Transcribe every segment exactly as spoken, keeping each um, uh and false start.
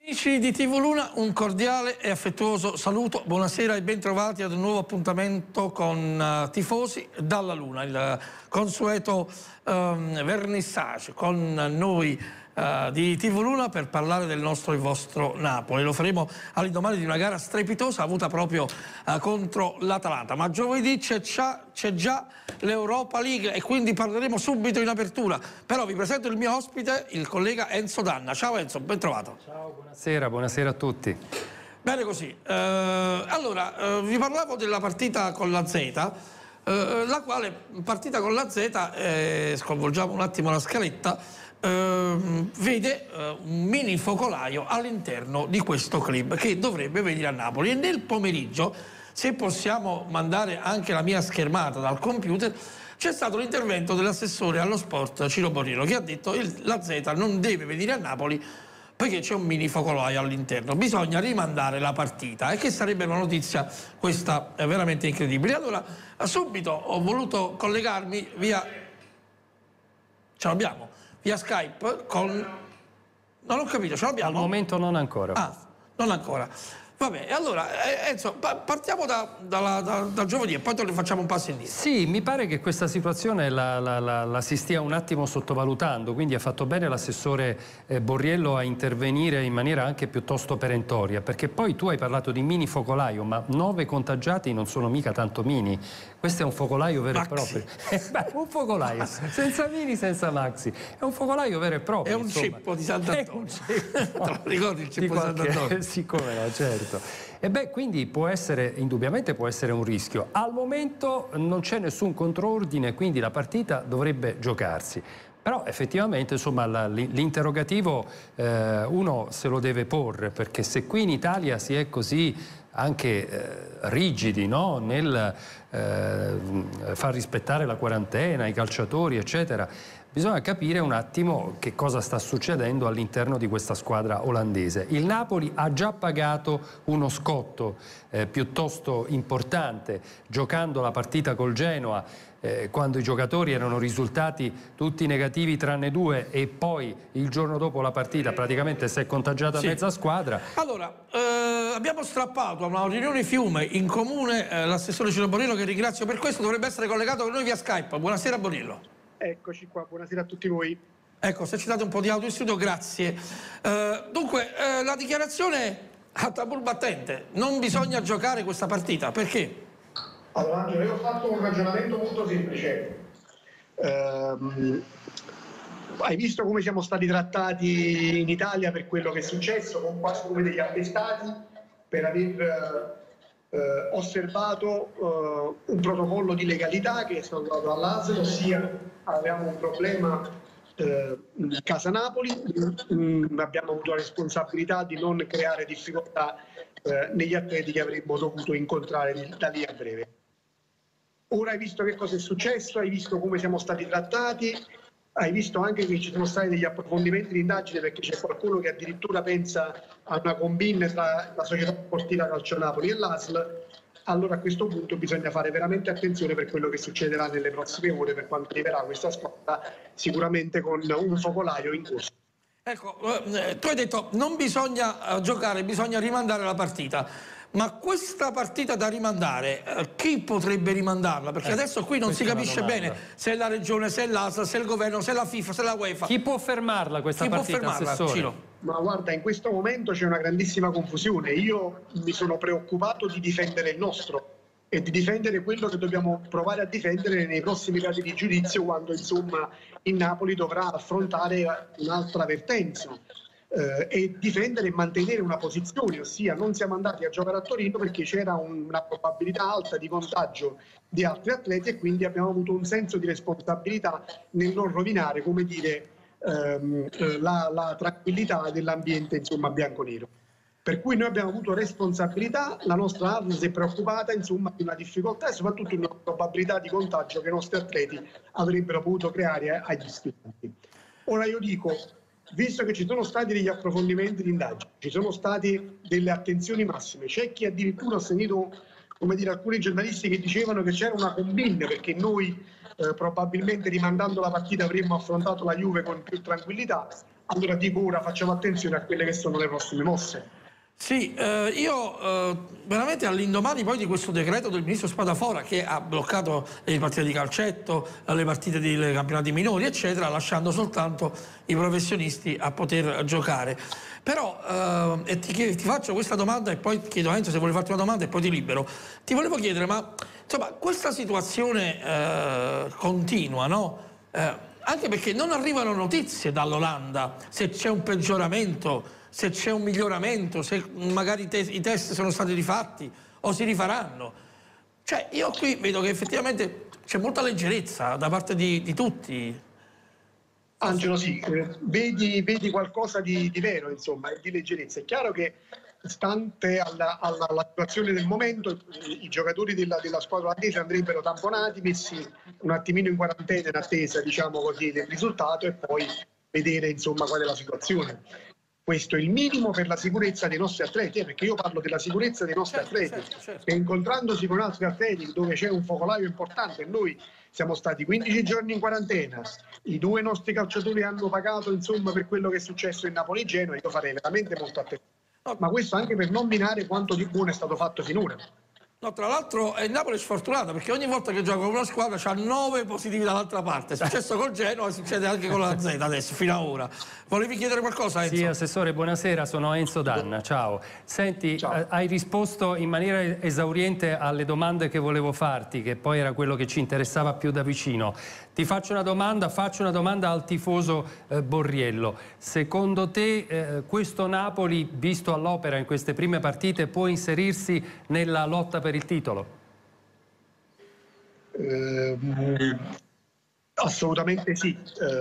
Amici di tivù Luna, un cordiale e affettuoso saluto, buonasera e bentrovati ad un nuovo appuntamento con uh, tifosi dalla Luna, il consueto um, vernissage con noi uh, di tivù Luna per parlare del nostro e vostro Napoli. Lo faremo all'indomani di una gara strepitosa avuta proprio uh, contro l'Atalanta, ma giovedì c'è già l'Europa League e quindi parleremo subito in apertura. Però vi presento il mio ospite, il collega Enzo Danna. Ciao Enzo, ben trovato. Ciao, buonasera, buonasera a tutti. Bene così. Eh, allora, eh, vi parlavo della partita con la Z, eh, la quale partita con la Z, eh, sconvolgiamo un attimo la scaletta, eh, vede eh, un mini focolaio all'interno di questo club che dovrebbe venire a Napoli. E nel pomeriggio, se possiamo mandare anche la mia schermata dal computer, c'è stato l'intervento dell'assessore allo sport Ciro Borriello che ha detto che la Z non deve venire a Napoli perché c'è un mini focolaio all'interno, bisogna rimandare la partita, e che sarebbe una notizia questa è veramente incredibile. Allora subito ho voluto collegarmi via, ce l'abbiamo, via Skype con... non ho capito, ce l'abbiamo? Al momento non ancora. Ah, non ancora. Vabbè, allora Enzo, partiamo da, da, da, da giovedì e poi te ne facciamo un passo indietro. Sì, mi pare che questa situazione la, la, la, la si stia un attimo sottovalutando, quindi ha fatto bene l'assessore eh, Borriello a intervenire in maniera anche piuttosto perentoria, perché poi tu hai parlato di mini focolaio, ma nove contagiati non sono mica tanto mini, questo è un focolaio vero maxi. e proprio. Beh, un focolaio, senza mini, senza maxi, è un focolaio vero e proprio. È un insomma. ceppo di Sant'Antonio. Te lo ricordi il ceppo di, di Sant'Antonio? Siccome no, certo. E beh, quindi può essere, indubbiamente può essere un rischio. Al momento non c'è nessun controordine, quindi la partita dovrebbe giocarsi. Però effettivamente insomma l'interrogativo eh, uno se lo deve porre, perché se qui in Italia si è così anche eh, rigidi, no? nel eh, far rispettare la quarantena, i calciatori eccetera, bisogna capire un attimo che cosa sta succedendo all'interno di questa squadra olandese. Il Napoli ha già pagato uno scotto eh, piuttosto importante giocando la partita col Genoa, eh, quando i giocatori erano risultati tutti negativi tranne due, e poi il giorno dopo la partita praticamente si è contagiata sì. mezza squadra. Allora, eh, abbiamo strappato a una riunione Fiume in comune eh, l'assessore Ciro Borriello, che ringrazio per questo, dovrebbe essere collegato con noi via Skype. Buonasera Borriello. Eccoci qua, buonasera a tutti voi. Ecco, se ci date un po' di audio in studio, grazie. Eh, dunque, eh, la dichiarazione a tabù battente, non bisogna giocare questa partita, perché? Allora Angelo, io ho fatto un ragionamento molto semplice. Eh, hai visto come siamo stati trattati in Italia per quello che è successo, con quasi come degli attestati per aver... Eh, osservato eh, un protocollo di legalità che è stato dato dall'A S L, ossia avevamo un problema eh, in casa Napoli, mh, abbiamo avuto la responsabilità di non creare difficoltà eh, negli atleti che avremmo dovuto incontrare da lì a breve. Ora hai visto che cosa è successo, hai visto come siamo stati trattati, hai visto anche che ci sono stati degli approfondimenti di indagine, perché c'è qualcuno che addirittura pensa a una combine tra la società sportiva Calcio Napoli e l'A S L. Allora a questo punto bisogna fare veramente attenzione per quello che succederà nelle prossime ore per quanto arriverà questa squadra, sicuramente con un focolaio in corso. Ecco, eh, tu hai detto non bisogna uh, giocare, bisogna rimandare la partita. Ma questa partita da rimandare, eh, chi potrebbe rimandarla? Perché eh, adesso qui non si capisce bene se è la regione, se è l'A S L, se è il governo, se è la FIFA, se è la UEFA. Chi può fermarla questa chi partita, può fermarla, assessore? Ciro? Ma guarda, in questo momento c'è una grandissima confusione. Io mi sono preoccupato di difendere il nostro e di difendere quello che dobbiamo provare a difendere nei prossimi casi di giudizio, quando insomma il Napoli dovrà affrontare un'altra vertenza. Eh, e difendere e mantenere una posizione, ossia non siamo andati a giocare a Torino perché c'era un, una probabilità alta di contagio di altri atleti, e quindi abbiamo avuto un senso di responsabilità nel non rovinare, come dire, ehm, la, la tranquillità dell'ambiente insomma bianconero. Per cui noi abbiamo avuto responsabilità, la nostra A S L si è preoccupata insomma di una difficoltà e soprattutto di una probabilità di contagio che i nostri atleti avrebbero potuto creare agli studenti. Ora io dico, visto che ci sono stati degli approfondimenti di indagine, ci sono state delle attenzioni massime, c'è chi addirittura ha sentito, come dire, alcuni giornalisti che dicevano che c'era una combine, perché noi eh, probabilmente rimandando la partita avremmo affrontato la Juve con più tranquillità. allora dico ora facciamo attenzione a quelle che sono le prossime mosse. Sì, eh, io eh, veramente all'indomani poi di questo decreto del ministro Spadafora che ha bloccato le partite di calcetto, le partite dei campionati minori eccetera, lasciando soltanto i professionisti a poter giocare. Però eh, e ti, ti faccio questa domanda e poi chiedo a Enzo se vuole farti una domanda e poi ti libero. Ti volevo chiedere, ma insomma questa situazione eh, continua, no? Eh, anche perché non arrivano notizie dall'Olanda se c'è un peggioramento, se c'è un miglioramento, se magari i, te i test sono stati rifatti o si rifaranno. Cioè io qui vedo che effettivamente c'è molta leggerezza da parte di, di tutti. Angelo, sì, eh, vedi, vedi qualcosa di, di vero, insomma, di leggerezza. È chiaro che stante alla, alla, alla situazione del momento i, i giocatori della, della squadra olandese andrebbero tamponati, messi un attimino in quarantena in attesa, diciamo così, del risultato e poi vedere insomma qual è la situazione. Questo è il minimo per la sicurezza dei nostri atleti, eh, perché io parlo della sicurezza dei nostri certo, atleti, certo, certo. che incontrandosi con altri atleti dove c'è un focolaio importante, noi siamo stati quindici giorni in quarantena, i due nostri calciatori hanno pagato insomma per quello che è successo in Napoli e Genoa, io farei veramente molto attenzione. Ma questo anche per non minare quanto di buono è stato fatto finora. No, tra l'altro il Napoli è sfortunato perché ogni volta che gioca con una squadra c'ha nove positivi dall'altra parte. È successo col Genoa, succede anche con la Z adesso, fino ad ora. Volevi chiedere qualcosa, Enzo? Sì, Assessore, buonasera, sono Enzo Danna, ciao. Senti, Ciao. hai risposto in maniera esauriente alle domande che volevo farti, che poi era quello che ci interessava più da vicino. Ti faccio una domanda, faccio una domanda al tifoso eh, Borriello. Secondo te eh, questo Napoli, visto all'opera in queste prime partite, può inserirsi nella lotta per il titolo? Eh, assolutamente sì.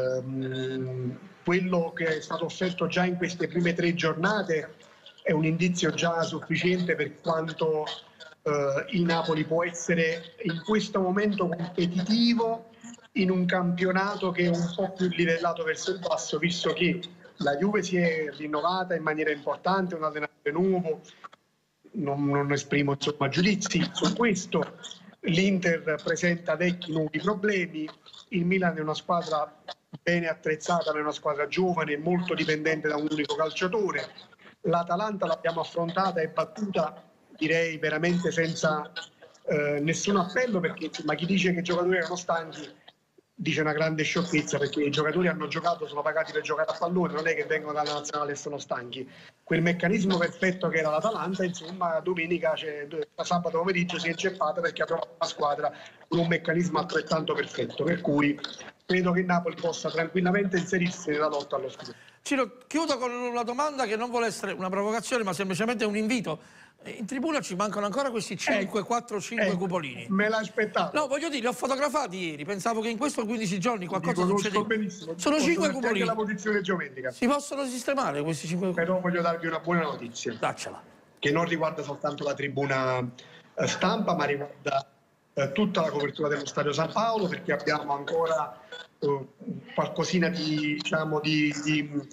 Eh, quello che è stato offerto già in queste prime tre giornate è un indizio già sufficiente per quanto eh, il Napoli può essere in questo momento competitivo in un campionato che è un po' più livellato verso il basso, visto che la Juve si è rinnovata in maniera importante, un allenatore nuovo, non, non esprimo insomma giudizi su questo, l'Inter presenta vecchi nuovi problemi, il Milan è una squadra bene attrezzata, ma è una squadra giovane, molto dipendente da un unico calciatore, l'Atalanta l'abbiamo affrontata e battuta direi veramente senza eh, nessun appello, perché ma chi dice che i giocatori erano stanchi dice una grande sciocchezza, perché i giocatori hanno giocato, sono pagati per giocare a pallone, non è che vengono dalla nazionale e sono stanchi. Quel meccanismo perfetto che era l'Atalanta, insomma, domenica, cioè, sabato pomeriggio si è inceppata perché ha trovato una squadra con un meccanismo altrettanto perfetto, per cui credo che Napoli possa tranquillamente inserirsi nella lotta allo scudetto. Ciro, chiudo con una domanda che non vuole essere una provocazione, ma semplicemente un invito. In tribuna ci mancano ancora questi cinque, quattro, cinque eh, cupolini. Me l'aspettavo. No, voglio dire, li ho fotografati ieri, pensavo che in questi quindici giorni qualcosa succedeva. Benissimo. Sono cinque cupolini. La posizione geometrica. Si possono sistemare questi cinque cupolini? Però voglio darvi una buona notizia. Daccela. Che non riguarda soltanto la tribuna eh, stampa, ma riguarda eh, tutta la copertura dello Stadio San Paolo, perché abbiamo ancora eh, qualcosina di, diciamo, di, di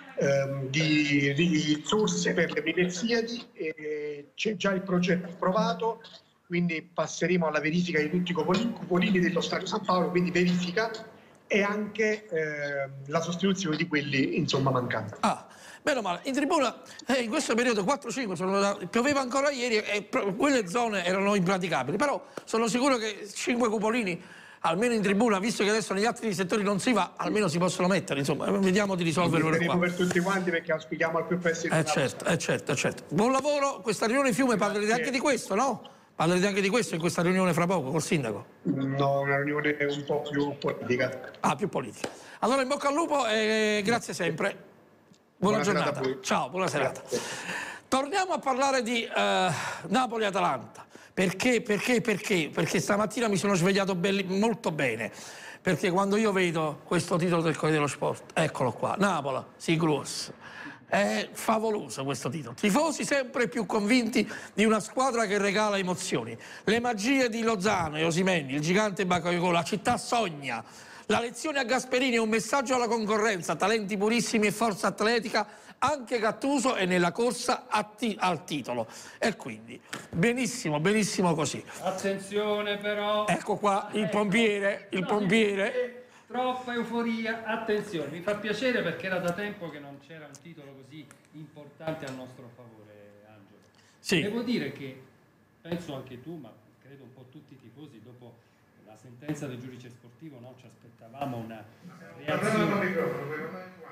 Di, di risorse per le Universiadi, c'è già il progetto approvato, quindi passeremo alla verifica di tutti i cupolini dello Stadio San Paolo, quindi verifica e anche eh, la sostituzione di quelli insomma mancanti. Ah, meno male. In tribuna eh, in questo periodo quattro cinque sono da, pioveva ancora ieri e quelle zone erano impraticabili, però sono sicuro che cinque cupolini almeno in tribuna, visto che adesso negli altri settori non si va, almeno si possono mettere, insomma, vediamo di risolverlo qua. Per tutti quanti, perché auspichiamo al più presto il eh certo, eh certo, eh certo. Buon lavoro, questa riunione Fiume, parlerete anche di questo, no? Parlerete anche di questo in questa riunione fra poco col sindaco? No, una riunione un po' più politica. Ah, più politica. Allora in bocca al lupo e grazie sempre. Buona, buona giornata. Ciao, buona serata. Grazie. Torniamo a parlare di uh, Napoli-Atalanta. Perché, perché, perché? Perché stamattina mi sono svegliato belli, molto bene, perché quando io vedo questo titolo del Corriere dello Sport, eccolo qua, Napoli, Sigruos, è favoloso questo titolo. Tifosi sempre più convinti di una squadra che regala emozioni. Le magie di Lozano e Osimhen, il gigante Bakayoko, la città sogna. La lezione a Gasperini è un messaggio alla concorrenza, talenti purissimi e forza atletica. Anche Gattuso è nella corsa al titolo e quindi benissimo, benissimo così. Attenzione però. Ecco qua il pompiere, il pompiere. Troppa euforia, attenzione, mi fa piacere perché era da tempo che non c'era un titolo così importante a nostro favore, Angelo. Sì. Devo dire che, penso anche tu, ma credo un po' tutti i tifosi, dopo la sentenza del giudice sportivo, no, ci aspettavamo una reazione.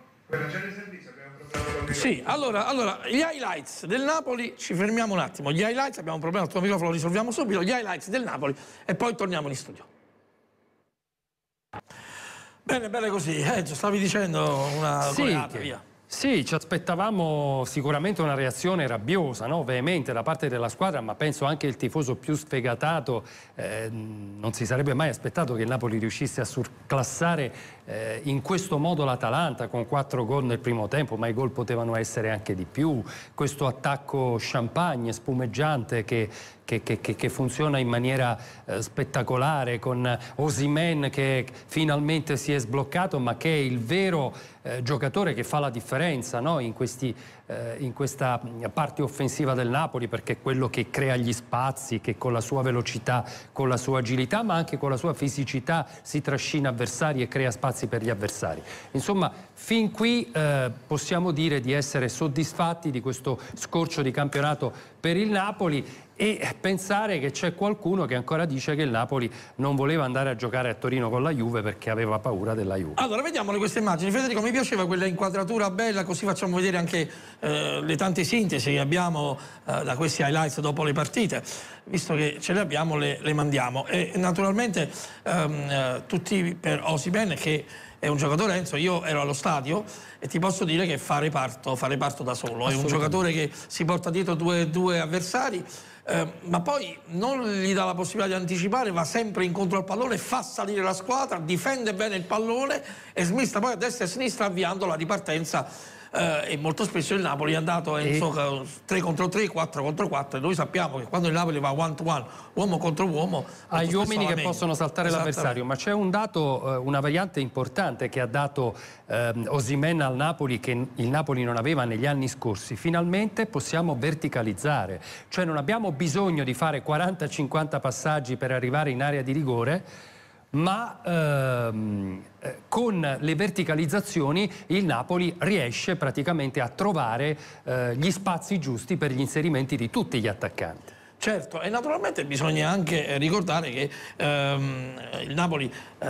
Sì, allora, allora, gli highlights del Napoli, ci fermiamo un attimo, gli highlights, abbiamo un problema, il tuo microfono lo risolviamo subito, gli highlights del Napoli e poi torniamo in studio. Bene, bene così, eh, ci stavi dicendo una sì, coreata, che, via. Sì, ci aspettavamo sicuramente una reazione rabbiosa, no? Veemente da parte della squadra, ma penso anche il tifoso più sfegatato eh, non si sarebbe mai aspettato che il Napoli riuscisse a surclassare eh, in questo modo l'Atalanta con quattro gol nel primo tempo, ma i gol potevano essere anche di più. Questo attacco champagne, spumeggiante che Che, che, che funziona in maniera eh, spettacolare, con Osimhen che finalmente si è sbloccato, ma che è il vero eh, giocatore che fa la differenza, no? in, questi, eh, in questa parte offensiva del Napoli, perché è quello che crea gli spazi, che con la sua velocità, con la sua agilità, ma anche con la sua fisicità si trascina avversari e crea spazi per gli avversari. Insomma, fin qui eh, possiamo dire di essere soddisfatti di questo scorcio di campionato per il Napoli e pensare che c'è qualcuno che ancora dice che il Napoli non voleva andare a giocare a Torino con la Juve perché aveva paura della Juve. Allora, vediamole queste immagini. Federico, mi piaceva quella inquadratura bella, così facciamo vedere anche eh, le tante sintesi che abbiamo eh, da questi highlights dopo le partite. Visto che ce le abbiamo, le, le mandiamo. E naturalmente ehm, eh, tutti per Osimhen, che è un giocatore, Enzo, io ero allo stadio e ti posso dire che fa reparto, fa reparto da solo. È un giocatore che si porta dietro due, due avversari, eh, ma poi non gli dà la possibilità di anticipare, va sempre incontro al pallone, fa salire la squadra, difende bene il pallone e smista poi a destra e a sinistra avviando la ripartenza. Eh, e molto spesso il Napoli è andato in e... tre contro tre, quattro contro quattro, e noi sappiamo che quando il Napoli va one to one, uomo contro uomo, agli uomini che possono saltare l'avversario. Ma c'è un dato, una variante importante che ha dato eh, Osimhen al Napoli, che il Napoli non aveva negli anni scorsi. Finalmente possiamo verticalizzare, cioè non abbiamo bisogno di fare quaranta cinquanta passaggi per arrivare in area di rigore, ma ehm, con le verticalizzazioni il Napoli riesce praticamente a trovare eh, gli spazi giusti per gli inserimenti di tutti gli attaccanti. Certo, e naturalmente bisogna anche ricordare che ehm, il Napoli eh,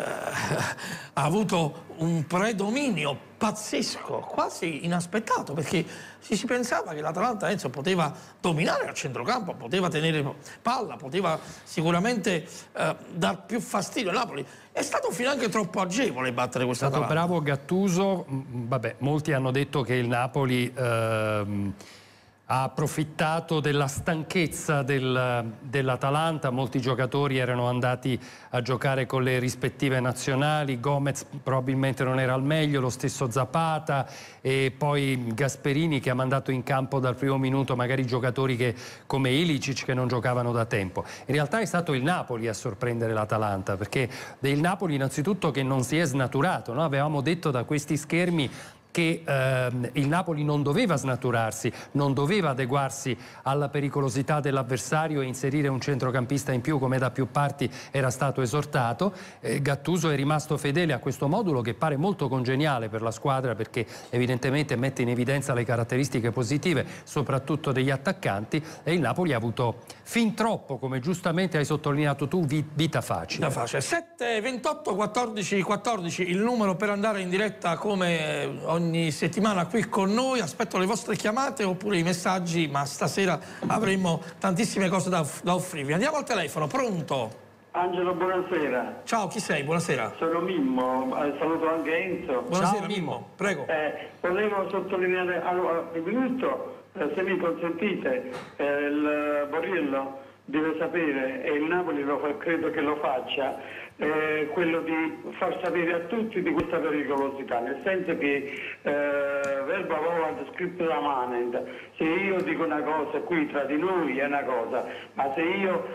ha avuto un predominio pazzesco, quasi inaspettato, perché si, si pensava che l'Atalanta, Enzo, poteva dominare al centrocampo, poteva tenere palla, poteva sicuramente eh, dar più fastidio al Napoli. È stato fino anche troppo agevole battere questa Atalanta. È stato bravo Gattuso. Vabbè, molti hanno detto che il Napoli ehm, ha approfittato della stanchezza del, dell'Atalanta, molti giocatori erano andati a giocare con le rispettive nazionali, Gomez probabilmente non era al meglio, lo stesso Zapata, e poi Gasperini che ha mandato in campo dal primo minuto magari giocatori che, come Ilicic, che non giocavano da tempo. In realtà è stato il Napoli a sorprendere l'Atalanta, perché il Napoli innanzitutto che non si è snaturato, no? Avevamo detto da questi schermi che ehm, il Napoli non doveva snaturarsi, non doveva adeguarsi alla pericolosità dell'avversario e inserire un centrocampista in più, come da più parti era stato esortato. Eh, Gattuso è rimasto fedele a questo modulo che pare molto congeniale per la squadra, perché evidentemente mette in evidenza le caratteristiche positive soprattutto degli attaccanti, e il Napoli ha avuto fin troppo, come giustamente hai sottolineato tu, vita facile. Vita facile. sette ventotto quattordici quattordici il numero per andare in diretta come ogni ogni settimana qui con noi. Aspetto le vostre chiamate oppure i messaggi, ma stasera avremo tantissime cose da, da offrirvi. Andiamo al telefono, pronto? Angelo, buonasera. Ciao, chi sei? Buonasera. Sono Mimmo, saluto anche Enzo. Buonasera. Ciao, Mimmo, prego. Eh, volevo sottolineare, allora, innanzitutto, eh, se mi consentite, eh, il Borriello deve sapere, e il Napoli lo fa, credo che lo faccia, eh, quello di far sapere a tutti di questa pericolosità, nel senso che eh, verba volant scriptura manent, se io dico una cosa qui tra di noi è una cosa, ma se io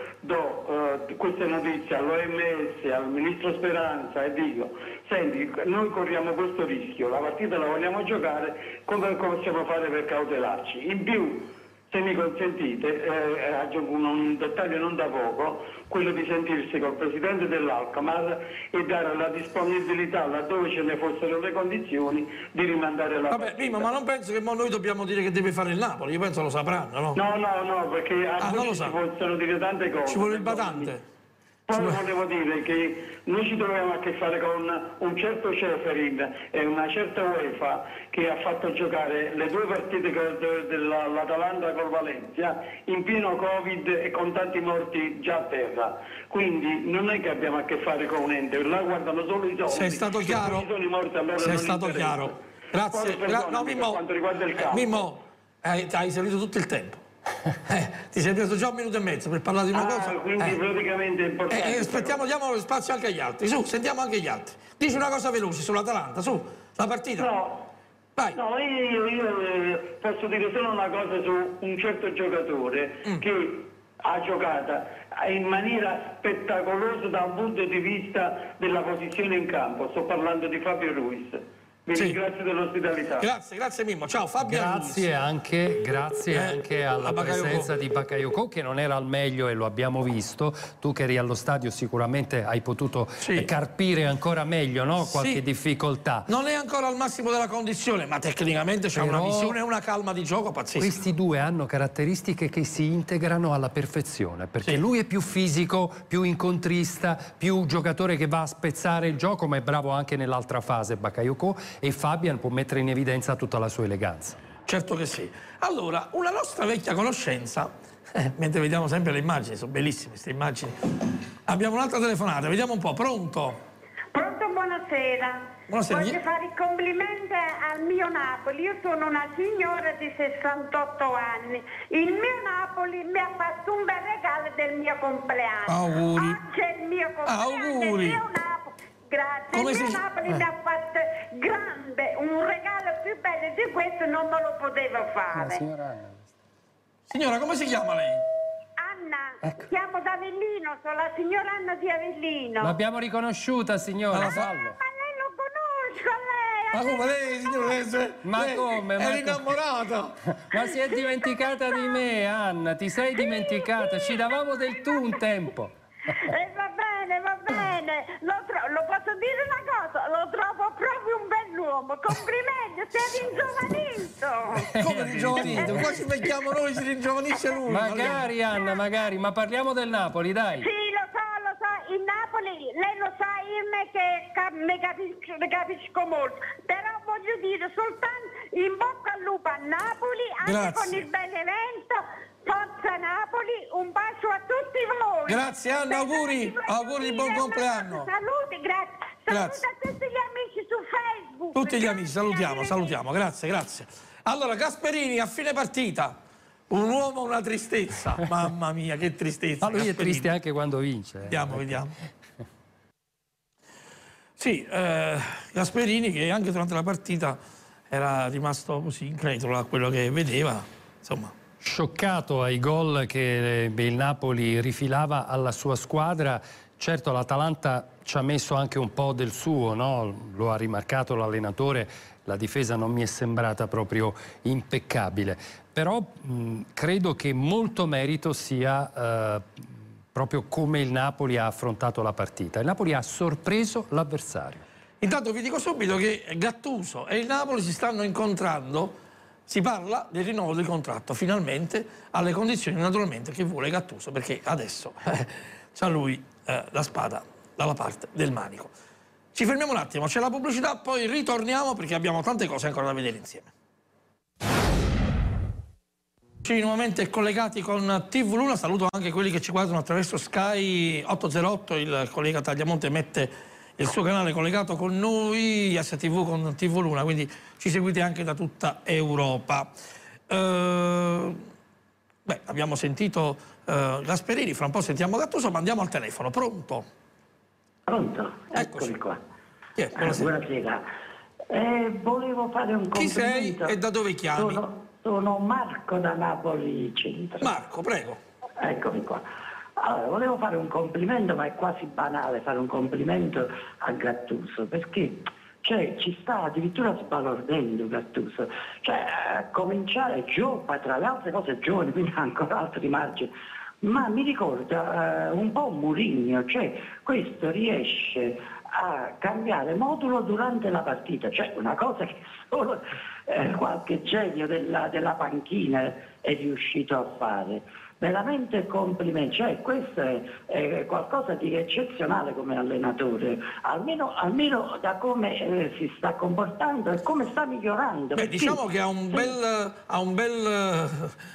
do eh, queste notizie all'O M S, al Ministro Speranza e dico, senti, noi corriamo questo rischio, la partita la vogliamo giocare, come possiamo fare per cautelarci? In più, se mi consentite, eh, aggiungo un, un dettaglio non da poco, quello di sentirsi col presidente dell'Alcamar e dare la disponibilità, laddove ce ne fossero le condizioni, di rimandare la Vabbè, partita. Mimmo, ma non penso che mo noi dobbiamo dire che deve fare il Napoli, io penso lo sapranno, no? No, no, no, perché a Ah, non lo ci sa. possono dire tante cose. Ci vuole il badante. Poi volevo dire che noi ci troviamo a che fare con un certo Ceferin e una certa UEFA che ha fatto giocare le due partite dell'Atalanta col Valencia in pieno Covid e con tanti morti già a terra. Quindi non è che abbiamo a che fare con un ente, là guardano solo i soldi. Sei stato chiaro? Se ci sono i morti, allora Sei non stato interessa. chiaro. Grazie. Poi, Gra- perdonami, no, per Mimmo, quanto riguarda il campo. Mimmo, hai, hai servito tutto il tempo. Eh, ti sei preso già un minuto e mezzo per parlare di una Ah, cosa. quindi Eh. praticamente è importante. Eh, eh, aspettiamo, diamo spazio anche agli altri. Su, sentiamo anche gli altri. Dici una cosa veloce sull'Atalanta, su, la partita. No. Vai. No, io, io eh, posso dire solo una cosa su un certo giocatore Mm. che ha giocato in maniera spettacolosa da un punto di vista della posizione in campo. Sto parlando di Fabio Ruiz. Vi Sì. ringrazio dell'ospitalità. Grazie, grazie Mimmo. Ciao Fabio. Grazie anche, grazie Eh, anche a alla Bakayoko. presenza di Bakayoko, che non era al meglio e lo abbiamo visto. Tu che eri allo stadio sicuramente hai potuto Sì. eh, carpire ancora meglio, no? Qualche Sì. difficoltà. Non è ancora al massimo della condizione, ma tecnicamente c'è Però- una visione e una calma di gioco pazzesca. Questi due hanno caratteristiche che si integrano alla perfezione, perché Sì. lui è più fisico, più incontrista, più giocatore che va a spezzare il gioco, ma è bravo anche nell'altra fase, Bakayoko, e Fabian può mettere in evidenza tutta la sua eleganza. Certo che sì. Allora, una nostra vecchia conoscenza, eh, mentre vediamo sempre le immagini, sono bellissime queste immagini. Abbiamo un'altra telefonata, vediamo un po', pronto? Pronto, buonasera. Buonasera. Voglio fare i complimenti al mio Napoli. Io sono una signora di sessantotto anni. Il mio Napoli mi ha fatto un bel regalo del mio compleanno. Auguri. Oggi è il mio compleanno. Auguri. Il mio Napoli, grazie. Come il mio si- Napoli eh. mi ha fatto grande, un regalo più bello di questo non me lo potevo fare. Signora, come si chiama lei? Anna, chiamo da Avellino, sono la signora Anna di Avellino. L'abbiamo riconosciuta, signora, Alla Ah, fallo. ma lei lo conosco, lei! Ma come lei, signora? Lei, se- Ma lei come? È Ma innamorata. Ma si è dimenticata di me, Anna, ti sei dimenticata? Ci davamo del tu un tempo. Eh, va bene, va bene. Lo, tro- lo posso dire una cosa? Lo trovo proprio un bell'uomo. Complimenti, sei ringiovanito. Come ringiovanito? Qua ci becchiamo noi, si ringiovanisce lui. Magari, Anna, magari, ma parliamo del Napoli, dai. Sì, lo so, lo so. In Napoli, lei lo sa, io me che cap- me capisco, me capisco molto. Però voglio dire soltanto in bocca al lupo a Napoli, anche Grazie. con il Benevento. Forza Napoli, un bacio a tutti voi. Grazie, Anna, auguri, auguri di buon compleanno. Saluti, grazie. Grazie. Saluta a tutti gli amici su Facebook. Tutti gli Grazie, amici, salutiamo, arrivederci. salutiamo, grazie, grazie. Allora, Gasperini a fine partita, un uomo, una tristezza. Mamma mia, che tristezza. Ma lui è Gasperini. triste anche quando vince. eh. Vediamo, vediamo. Sì, eh, Gasperini che anche durante la partita era rimasto così incredulo a quello che vedeva, insomma. Scioccato ai gol che eh, il Napoli rifilava alla sua squadra. Certo, l'Atalanta ci ha messo anche un po' del suo, no? Lo ha rimarcato l'allenatore, la difesa non mi è sembrata proprio impeccabile. Però mh, credo che molto merito sia eh, proprio come il Napoli ha affrontato la partita. Il Napoli ha sorpreso l'avversario. Intanto vi dico subito che Gattuso e il Napoli si stanno incontrando, si parla del rinnovo del contratto, finalmente alle condizioni naturalmente che vuole Gattuso, perché adesso eh, c'ha lui eh, la spada dalla parte del manico. Ci fermiamo un attimo, c'è la pubblicità, poi ritorniamo perché abbiamo tante cose ancora da vedere insieme. Ci nuovamente collegati con T V Luna, saluto anche quelli che ci guardano attraverso Sky ottocentotto, il collega Tagliamonte mette il suo canale collegato con noi, S T V con T V Luna, quindi ci seguite anche da tutta Europa. Eh, beh, abbiamo sentito eh, Gasperini, fra un po' sentiamo Gattuso, ma andiamo al telefono. Pronto? Pronto? Eccoci. Eccomi qua. Chi è? Eh, Buonasera. buonasera. Eh, volevo fare un Chi sei complimento. e da dove chiami? Sono, sono Marco da Napoli Centro. Marco, prego. Eccomi qua. Allora, volevo fare un complimento, ma è quasi banale fare un complimento a Gattuso, perché cioè, ci sta addirittura sbalordendo Gattuso, cioè a cominciare giovane, tra le altre cose giovane, quindi ancora altri margini, ma mi ricorda uh, un po' Mourinho, cioè questo riesce a cambiare modulo durante la partita, cioè una cosa che solo eh, qualche genio della, della panchina è riuscito a fare. Veramente complimenti, cioè questo è, è qualcosa di eccezionale come allenatore, almeno, almeno da come eh, si sta comportando e come sta migliorando. Beh, diciamo che ha un bel, ha un bel,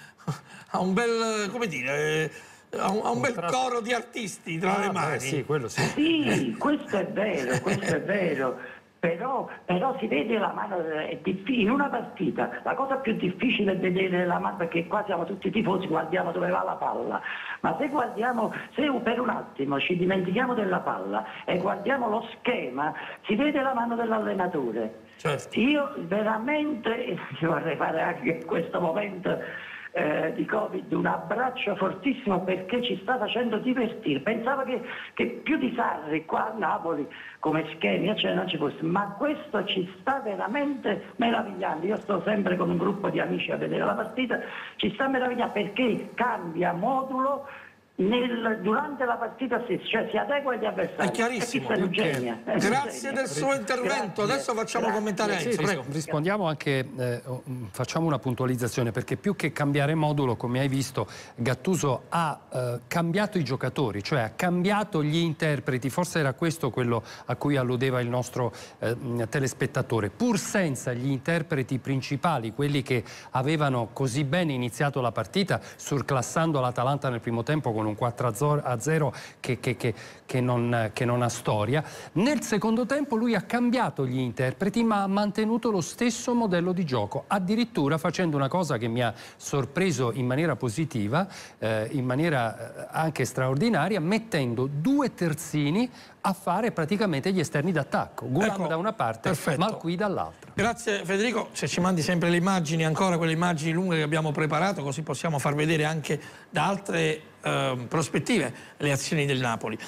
ha un bel, come dire, ha un, ha un bel coro di artisti tra ah, le mani. Beh, sì, quello sì. Sì, questo è vero, questo è vero. Però, però si vede la mano, è in una partita la cosa più difficile è vedere la mano, perché qua siamo tutti tifosi, guardiamo dove va la palla, ma se guardiamo, se per un attimo ci dimentichiamo della palla e guardiamo lo schema, si vede la mano dell'allenatore. Certo. Io veramente vorrei fare anche in questo momento Eh, di Covid un abbraccio fortissimo, perché ci sta facendo divertire. Pensavo che, che più di Sarri qua a Napoli come schemi cioè non ci fosse, ma questo ci sta veramente meravigliando. Io sto sempre con un gruppo di amici a vedere la partita, ci sta meravigliando perché cambia modulo nel, durante la partita stessa, cioè si adegua agli avversari. È chiarissimo. È un genio. È un Grazie genio. del suo intervento. Grazie. Adesso facciamo Grazie. commentare Sì, Enzo, prego. rispondiamo anche, eh, facciamo una puntualizzazione, perché più che cambiare modulo, come hai visto, Gattuso ha eh, cambiato i giocatori, cioè ha cambiato gli interpreti, forse era questo quello a cui alludeva il nostro eh, telespettatore, pur senza gli interpreti principali, quelli che avevano così bene iniziato la partita, surclassando l'Atalanta nel primo tempo con un quattro a zero che, che, che, che, non, che non ha storia. Nel secondo tempo lui ha cambiato gli interpreti, ma ha mantenuto lo stesso modello di gioco, addirittura facendo una cosa che mi ha sorpreso in maniera positiva, eh, in maniera anche straordinaria, mettendo due terzini a fare praticamente gli esterni d'attacco, Gulam ecco, da una parte, perfetto. Malqui dall'altra. Grazie Federico, se ci mandi sempre le immagini, ancora quelle immagini lunghe che abbiamo preparato, così possiamo far vedere anche da altre eh, prospettive le azioni del Napoli.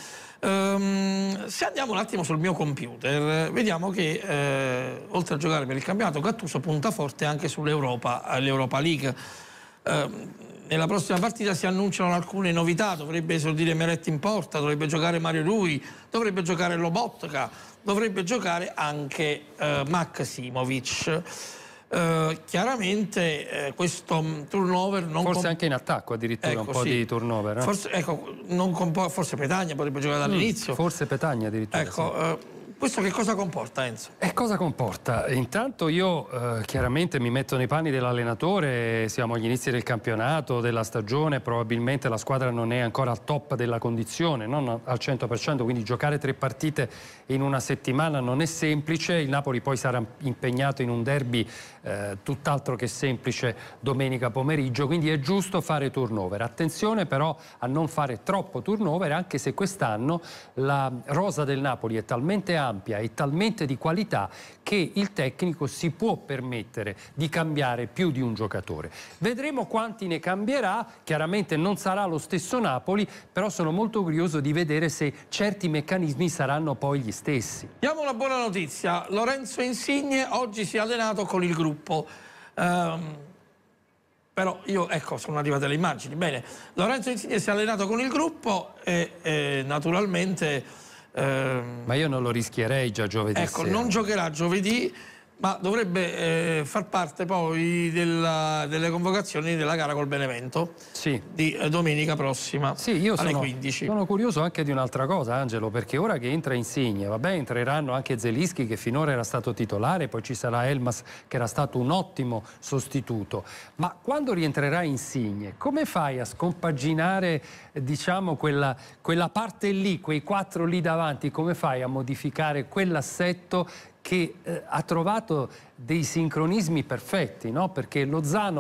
Um, se andiamo un attimo sul mio computer, vediamo che eh, oltre a giocare per il campionato, Gattuso punta forte anche sull'Europa, l'Europa League. Um, Nella prossima partita si annunciano alcune novità, dovrebbe esordire Meret in porta, dovrebbe giocare Mario Rui, dovrebbe giocare Lobotka, dovrebbe giocare anche eh, Maksimovic. Eh, chiaramente eh, questo turnover non... Forse anche in attacco addirittura, ecco, un po' sì. di turnover. Eh? Forse, ecco, non forse Petagna potrebbe giocare dall'inizio. Mm, forse Petagna addirittura. Ecco, sì. eh, questo che cosa comporta, Enzo? E cosa comporta? Intanto io eh, chiaramente mi metto nei panni dell'allenatore, siamo agli inizi del campionato, della stagione, probabilmente la squadra non è ancora al top della condizione, non al cento per cento, quindi giocare tre partite in una settimana non è semplice. Il Napoli poi sarà impegnato in un derby eh, tutt'altro che semplice domenica pomeriggio, quindi è giusto fare turnover. Attenzione però a non fare troppo turnover, anche se quest'anno la rosa del Napoli è talmente ampia e talmente di qualità che il tecnico si può permettere di cambiare più di un giocatore. Vedremo quanti ne cambierà, chiaramente non sarà lo stesso Napoli, però sono molto curioso di vedere se certi meccanismi saranno poi gli stessi. Diamo una buona notizia, Lorenzo Insigne oggi si è allenato con il gruppo. Um... Però io, ecco, sono arrivate le immagini. Bene, Lorenzo Insigne si è allenato con il gruppo e, e naturalmente... Ehm, ma io non lo rischierei già giovedì ecco, sera. non giocherà giovedì, ma dovrebbe eh, far parte poi della, delle convocazioni della gara col Benevento, sì. di eh, domenica prossima, sì, io alle sono, quindici. Sono curioso anche di un'altra cosa, Angelo, perché ora che entra Insigne, vabbè, entreranno anche Zelinski che finora era stato titolare, poi ci sarà Elmas che era stato un ottimo sostituto, ma quando rientrerà Insigne, come fai a scompaginare, diciamo, quella, quella parte lì, quei quattro lì davanti, come fai a modificare quell'assetto che eh, ha trovato dei sincronismi perfetti, no? Perché Lozano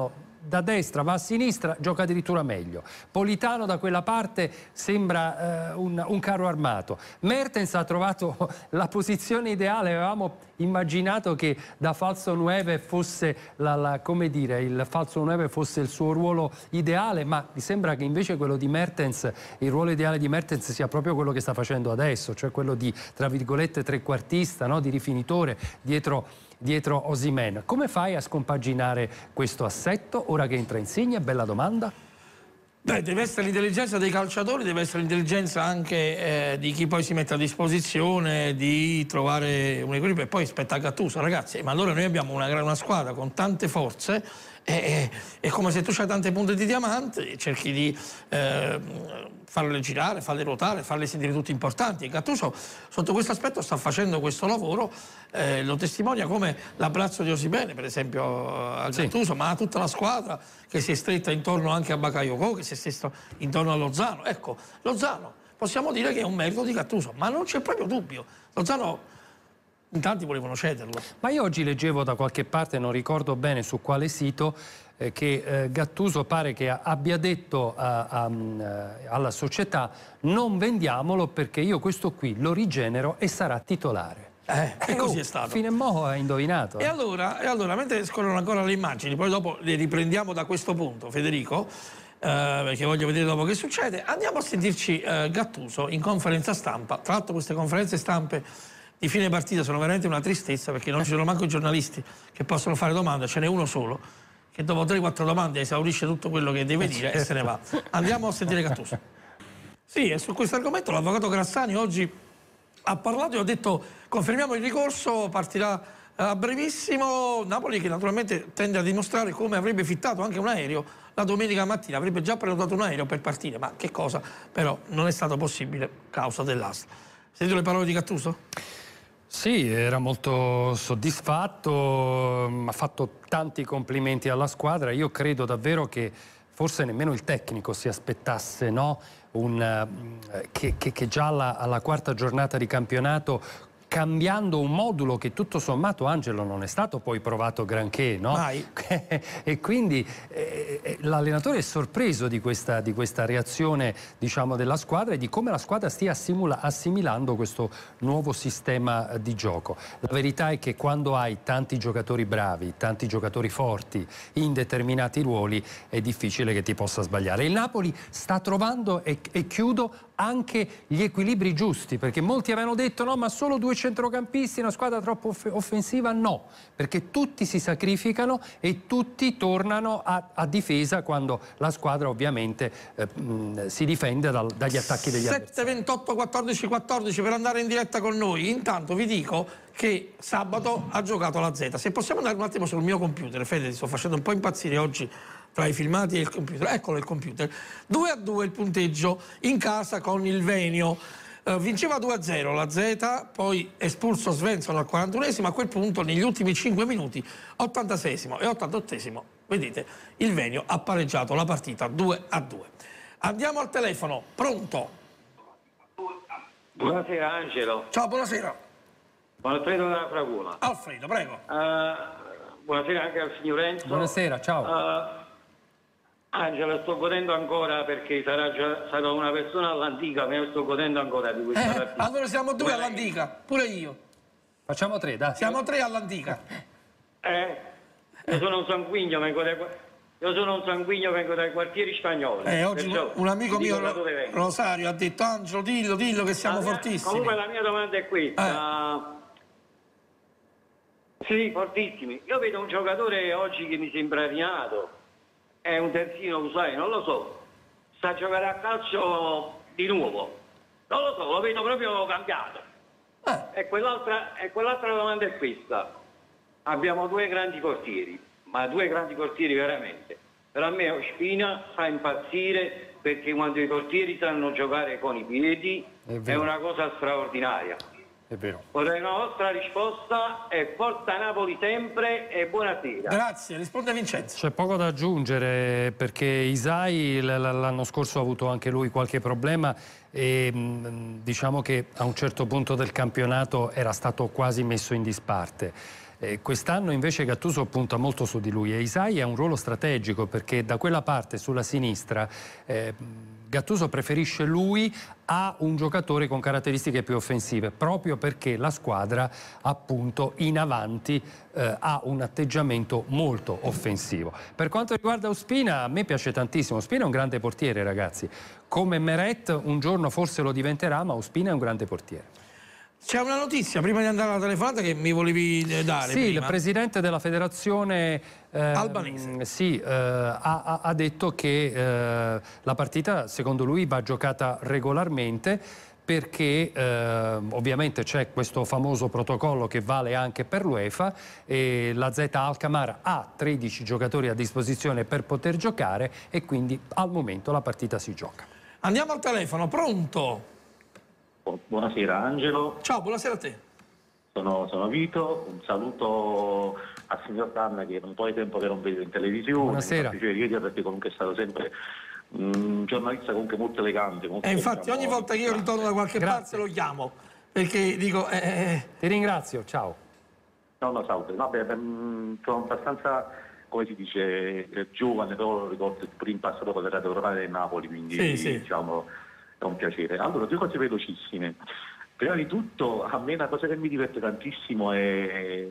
da destra va a sinistra, gioca addirittura meglio. Politano da quella parte sembra eh, un, un carro armato. Mertens ha trovato la posizione ideale, avevamo immaginato che da falso nove fosse la, la, come dire, il falso nove fosse il suo ruolo ideale, ma mi sembra che invece quello di Mertens, il ruolo ideale di Mertens sia proprio quello che sta facendo adesso, cioè quello di, tra virgolette, trequartista, no? Di rifinitore dietro, dietro Osimhen. Come fai a scompaginare questo assetto ora che entra Insigne? Bella domanda. Beh, deve essere l'intelligenza dei calciatori, deve essere l'intelligenza anche eh, di chi poi si mette a disposizione di trovare un equilibrio. E poi spetta a Gattuso, ragazzi, ma allora noi abbiamo una, una squadra con tante forze, e, è come se tu hai tante punte di diamante, cerchi di eh, farle girare, farle ruotare, farle sentire tutti importanti. E Gattuso sotto questo aspetto sta facendo questo lavoro, eh, lo testimonia come l'abbraccio di Osimhen, per esempio, al Gattuso, sì, ma a tutta la squadra che si è stretta intorno anche a Bakayoko, che si è stretta intorno a Lozano. Ecco, Lozano possiamo dire che è un merito di Gattuso, ma non c'è proprio dubbio. Lozano in tanti volevano cederlo. Ma io oggi leggevo da qualche parte, non ricordo bene su quale sito, eh, che eh, Gattuso pare che abbia detto a, a, alla società: non vendiamolo perché io questo qui lo rigenero e sarà titolare. Eh, e così oh, è stato. Fine mo' ha indovinato. E allora, e allora, mentre scorrono ancora le immagini, poi dopo le riprendiamo da questo punto, Federico, eh, perché voglio vedere dopo che succede, andiamo a sentirci eh, Gattuso in conferenza stampa. Tra l'altro queste conferenze stampe di fine partita sono veramente una tristezza, perché non ci sono manco i giornalisti che possono fare domande, ce n'è uno solo che dopo tre quattro domande esaurisce tutto quello che deve dire e se ne va. Andiamo a sentire Gattuso. Sì, e su questo argomento l'avvocato Grassani oggi ha parlato e ha detto: confermiamo il ricorso, partirà a brevissimo. Napoli che naturalmente tende a dimostrare come avrebbe fittato anche un aereo la domenica mattina, avrebbe già prenotato un aereo per partire, ma che cosa però non è stato possibile causa dell'asta. Sentite le parole di Gattuso? Sì, era molto soddisfatto, ha fatto tanti complimenti alla squadra. Io credo davvero che forse nemmeno il tecnico si aspettasse, no? Un, che, che, che già alla, alla quarta giornata di campionato, cambiando un modulo che tutto sommato, Angelo, non è stato poi provato granché, no? Mai. E quindi eh, l'allenatore è sorpreso di questa, di questa reazione, diciamo, della squadra e di come la squadra stia assimila, assimilando questo nuovo sistema di gioco. La verità è che quando hai tanti giocatori bravi, tanti giocatori forti in determinati ruoli, è difficile che ti possa sbagliare. Il Napoli sta trovando, e, e chiudo, anche gli equilibri giusti, perché molti avevano detto: no, ma solo due centrocampisti, una squadra troppo off offensiva. No, perché tutti si sacrificano e tutti tornano a, a difesa quando la squadra ovviamente eh, mh, si difende dal, dagli attacchi degli avversari. sette ventotto quattordici quattordici per andare in diretta con noi. Intanto vi dico che sabato ha giocato la Z. Se possiamo andare un attimo sul mio computer, Fede, ti sto facendo un po' impazzire oggi tra i filmati e il computer. Eccolo il computer. due a due il punteggio in casa con il Venio. Uh, vinceva due a zero la Z, poi espulso Svensson al quarantunesimo. A quel punto, negli ultimi cinque minuti, ottantaseiesimo e ottantottesimo, vedete, il Venio ha pareggiato la partita due a due. Andiamo al telefono. Pronto? Buonasera Angelo. Ciao, buonasera. Buon Alfredo dalla Fragula. Alfredo, prego. Uh, buonasera anche al signor Enzo. Buonasera, ciao. Uh, Angelo, sto godendo ancora, perché sarà già, sarò una persona all'antica, ma io sto godendo ancora di questa Eh, partita. allora siamo due all'antica, pure io. Facciamo tre, dai. Siamo tre all'antica. Eh, io sono un sanguigno, vengo dai, io sono un sanguigno, vengo dai quartieri spagnoli. Eh, oggi perciò un amico dico mio, da dove vengo. Rosario, ha detto: Angelo, dillo, dillo che siamo La mia- fortissimi. Comunque la mia domanda è questa. Eh. Sì, fortissimi. Io vedo un giocatore oggi che mi sembra rinato. È un terzino, lo sai, non lo so. Sta a giocare a calcio di nuovo. Non lo so, lo vedo proprio cambiato. Eh. E quell'altra e quell'altra domanda è questa. Abbiamo due grandi portieri, ma due grandi portieri veramente. Per a me Ospina fa impazzire, perché quando i portieri sanno giocare con i piedi È è vero. una cosa straordinaria. È vero. Vorrei una vostra risposta, e forza Napoli sempre e buonasera. Grazie, risponde Vincenzo. C'è poco da aggiungere, perché Isai l'anno scorso ha avuto anche lui qualche problema e mh, diciamo che a un certo punto del campionato era stato quasi messo in disparte. Eh, quest'anno invece Gattuso punta molto su di lui e Isai ha un ruolo strategico perché da quella parte sulla sinistra eh, Gattuso preferisce lui a un giocatore con caratteristiche più offensive, proprio perché la squadra appunto in avanti eh, ha un atteggiamento molto offensivo. Per quanto riguarda Ospina, a me piace tantissimo. Ospina è un grande portiere, ragazzi. Come Meret un giorno forse lo diventerà, ma Ospina è un grande portiere. C'è una notizia prima di andare alla telefonata che mi volevi dare. Sì, prima. Il presidente della federazione eh, albanese sì, eh, ha, ha detto che eh, la partita secondo lui va giocata regolarmente perché eh, ovviamente c'è questo famoso protocollo che vale anche per l'UEFA e la Z Alkmaar ha tredici giocatori a disposizione per poter giocare e quindi al momento la partita si gioca. Andiamo al telefono, pronto? Buonasera Angelo. Ciao, buonasera a te. Sono, sono Vito, un saluto al signor Canna che un po' di tempo che non vedo in televisione. Buonasera. Mi fa piacere dire perché comunque è stato sempre un giornalista comunque molto elegante. Molto E infatti ogni volta che io ritorno da qualche Grazie. parte lo chiamo, perché dico... Eh... Ti ringrazio, ciao. No, no, salve. Vabbè, sono abbastanza, come si dice, giovane, però lo ricordo pure in passato quando era europeo del Napoli, quindi sì, sì. diciamo... è un piacere. Allora, due cose velocissime. Prima di tutto, a me una cosa che mi diverte tantissimo è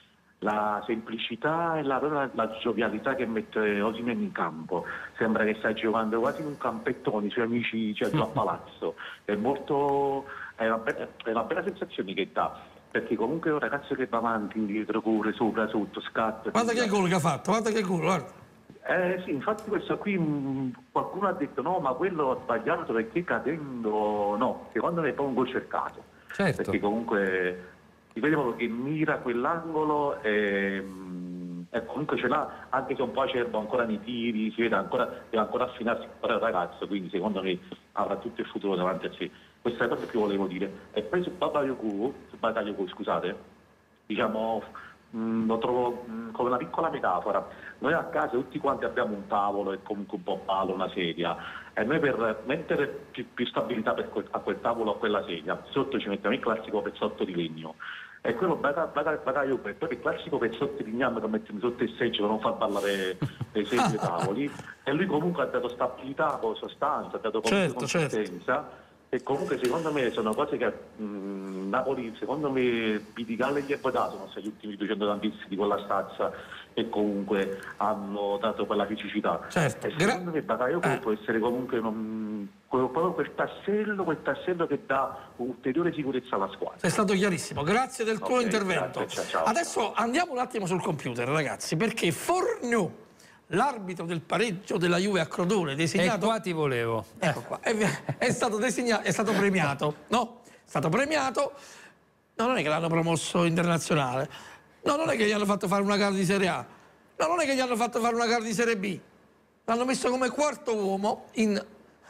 la semplicità e la, la, la giovialità che mette Osimhen in campo. Sembra che stai giocando quasi in un campettone, i suoi amici, cioè a palazzo. È molto... è una, be- è una bella sensazione che dà, perché comunque è un ragazzo che va avanti, indietro, corre, sopra, sotto, scatta. Guarda che gol che ha fatto, guarda che gol, guarda. Eh sì, infatti questo qui mh, qualcuno ha detto no, ma quello ha sbagliato perché cadendo no, secondo me è poi un gol cercato. Certo. Perché comunque si vede proprio che mira quell'angolo e, mh, e comunque ce l'ha, anche se un po' acerbo ancora nei tiri, si vede ancora, deve ancora affinarsi ancora il ragazzo, quindi secondo me avrà tutto il futuro davanti a sé. Questa è la cosa che volevo dire. E poi su Bakayoko, su Bakayoko, scusate, diciamo... Mm, lo trovo mm, come una piccola metafora. Noi a casa tutti quanti abbiamo un tavolo e comunque un po' palo, una sedia, e noi per mettere più, più stabilità per quel, a quel tavolo o a quella sedia sotto ci mettiamo il classico pezzotto di legno e quello bagaglio e poi il classico pezzotto di legname che mettiamo sotto il seggio per non far ballare le sedie e i tavoli, e lui comunque ha dato stabilità, sostanza, ha dato certo, consistenza. certo. E comunque secondo me sono cose che mh, Napoli, secondo me Pidicalle e gli Ebodà sono stati gli ultimi duecento campisti di quella stazza e comunque hanno dato quella fisicità. Certo. E secondo Gra- me Bakayoko eh. può essere comunque un, proprio quel tassello, quel tassello che dà ulteriore sicurezza alla squadra. Sei stato chiarissimo, grazie del tuo Ok, intervento. grazie, ciao, ciao. Adesso andiamo un attimo sul computer, ragazzi, perché Fornù, l'arbitro del pareggio della Juve a Crotone, designato... E qua ti volevo. Ecco qua, è, è stato designato, è stato premiato, no? È stato premiato, no, non è che l'hanno promosso internazionale, no, non è che gli hanno fatto fare una gara di Serie A, no, non è che gli hanno fatto fare una gara di Serie B, l'hanno messo come quarto uomo in...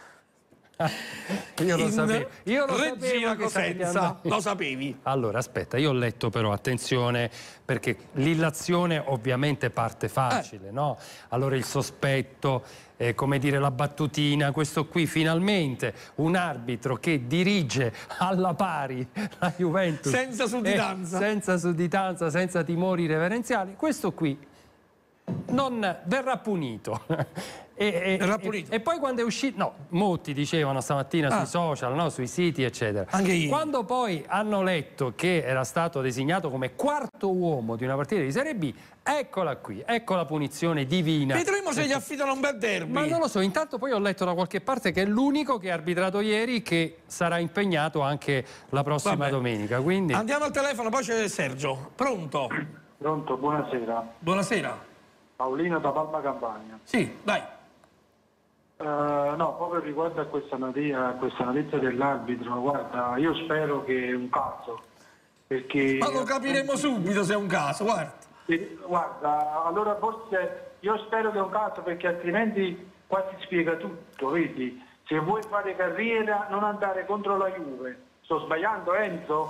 Io lo in sapevo, io lo Regina sapevo che Cosenza, lo sapevi? Allora, aspetta, io ho letto però, attenzione, perché l'illazione ovviamente parte facile, Eh. no? Allora il sospetto, eh, come dire, la battutina, questo qui finalmente un arbitro che dirige alla pari la Juventus. Senza sudditanza. Eh, senza sudditanza, senza timori reverenziali, questo qui non verrà punito. E, e, Verrà punito. e, e poi quando è uscito, no, molti dicevano stamattina Ah. sui social, no, sui siti eccetera, Anche io. quando poi hanno letto che era stato designato come quarto uomo di una partita di Serie B, eccola qui, ecco la punizione divina. Vedremo se gli affidano un bel derby. Ma non lo so, intanto poi ho letto da qualche parte che è l'unico che ha arbitrato ieri che sarà impegnato anche la prossima Vabbè. domenica, quindi... Andiamo al telefono, poi c'è Sergio. Pronto? Pronto, buonasera. Buonasera. Paolino da Palma Campania. Sì, dai. Uh, no, proprio riguardo a questa notizia, a questa notizia dell'arbitro, guarda, io spero che è un caso, perché... Ma lo capiremo subito se è un caso, guarda. Eh, Guarda, allora forse io spero che è un caso, perché altrimenti qua si spiega tutto, vedi? Se vuoi fare carriera non andare contro la Juve. Sto sbagliando, Enzo?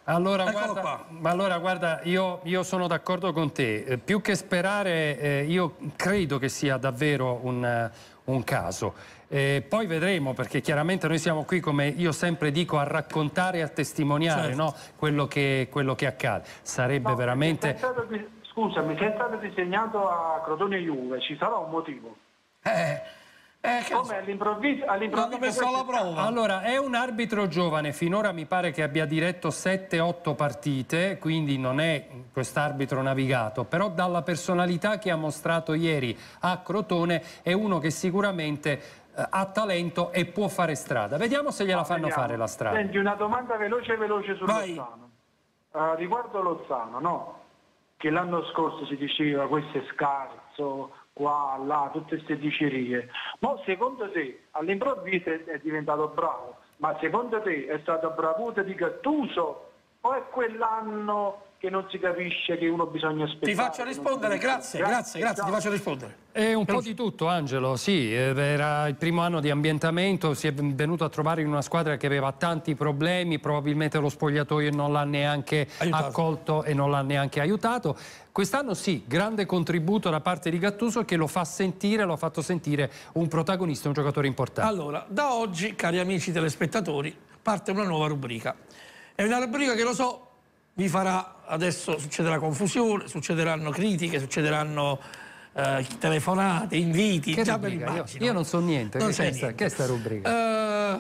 Allora guarda, ma allora, guarda io, io sono d'accordo con te. Eh, più che sperare, eh, io credo che sia davvero un, un caso. Eh, poi vedremo, perché chiaramente noi siamo qui, come io sempre dico, a raccontare e a testimoniare, certo, no? quello, che, quello che accade. Sarebbe no, veramente... Scusami, se è stato disegnato a Crotone Juve, ci sarà un motivo? Eh... Eh, Come all'improvviso, all'improvviso alla prova. Allora, è un arbitro giovane, finora mi pare che abbia diretto sette otto partite, quindi non è quest'arbitro navigato, però dalla personalità che ha mostrato ieri a Crotone è uno che sicuramente eh, ha talento e può fare strada. Vediamo se gliela fanno Vediamo. fare la strada. Senti, una domanda veloce veloce su Vai. Lozano. Uh, riguardo Lozano, no? Che l'anno scorso si diceva questo è scarso, qua, là, tutte queste dicerie. Ma secondo te, all'improvviso è diventato bravo, ma secondo te è stata bravura di Gattuso o è quell'anno che non si capisce, che uno bisogna aspettare? Ti faccio rispondere, grazie, grazie, grazie, ti faccio rispondere. È un po' di tutto, Angelo, sì, era il primo anno di ambientamento, si è venuto a trovare in una squadra che aveva tanti problemi, probabilmente lo spogliatoio non l'ha neanche aiutato. accolto e non l'ha neanche aiutato. Quest'anno sì, grande contributo da parte di Gattuso che lo fa sentire, lo ha fatto sentire un protagonista, un giocatore importante. Allora, da oggi, cari amici telespettatori, parte una nuova rubrica. È una rubrica che, lo so, vi farà, adesso succederà confusione, succederanno critiche, succederanno eh, telefonate, inviti. Che già rubrica? Io, io non so niente, non che, niente. Che è sta rubrica? Uh,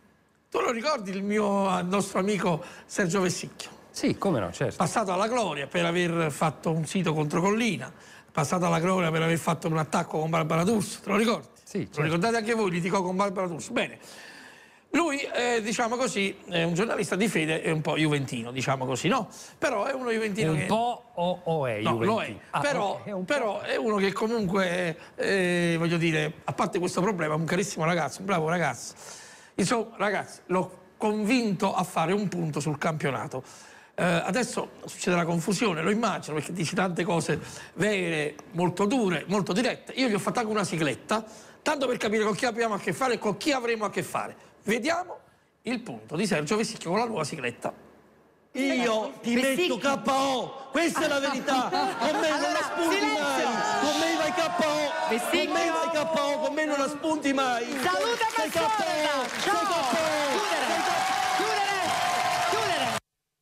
tu lo ricordi il mio il nostro amico Sergio Vessicchio? Sì, come no, certo. Passato alla gloria per aver fatto un sito contro Collina, passato alla gloria per aver fatto un attacco con Barbara D'Urso, te lo ricordi? Sì, certo. Lo ricordate anche voi, litigò con Barbara D'Urso? Bene. Lui, eh, diciamo così, è un giornalista di fede e un po' juventino, diciamo così, no? Però è uno juventino un che... Un po' o, o è no, juventino? lo è. Ah, però, è, un però è uno che comunque, eh, voglio dire, a parte questo problema, è un carissimo ragazzo, un bravo ragazzo. Insomma, ragazzi, l'ho convinto a fare un punto sul campionato. Eh, adesso succederà confusione, lo immagino, perché dici tante cose vere, molto dure, molto dirette. Io gli ho fatto anche una sigletta, tanto per capire con chi abbiamo a che fare e con chi avremo a che fare. Vediamo il punto di Sergio Vessicchio con la nuova sigletta. Io ti Vessicchio. metto K O, questa è la verità, con me non la spunti mai, con me vai K O, Vessicchio. con me vai K O, con me non la spunti mai. Saluta Mazzola, ciao, chiudere, chiudere, chiudere.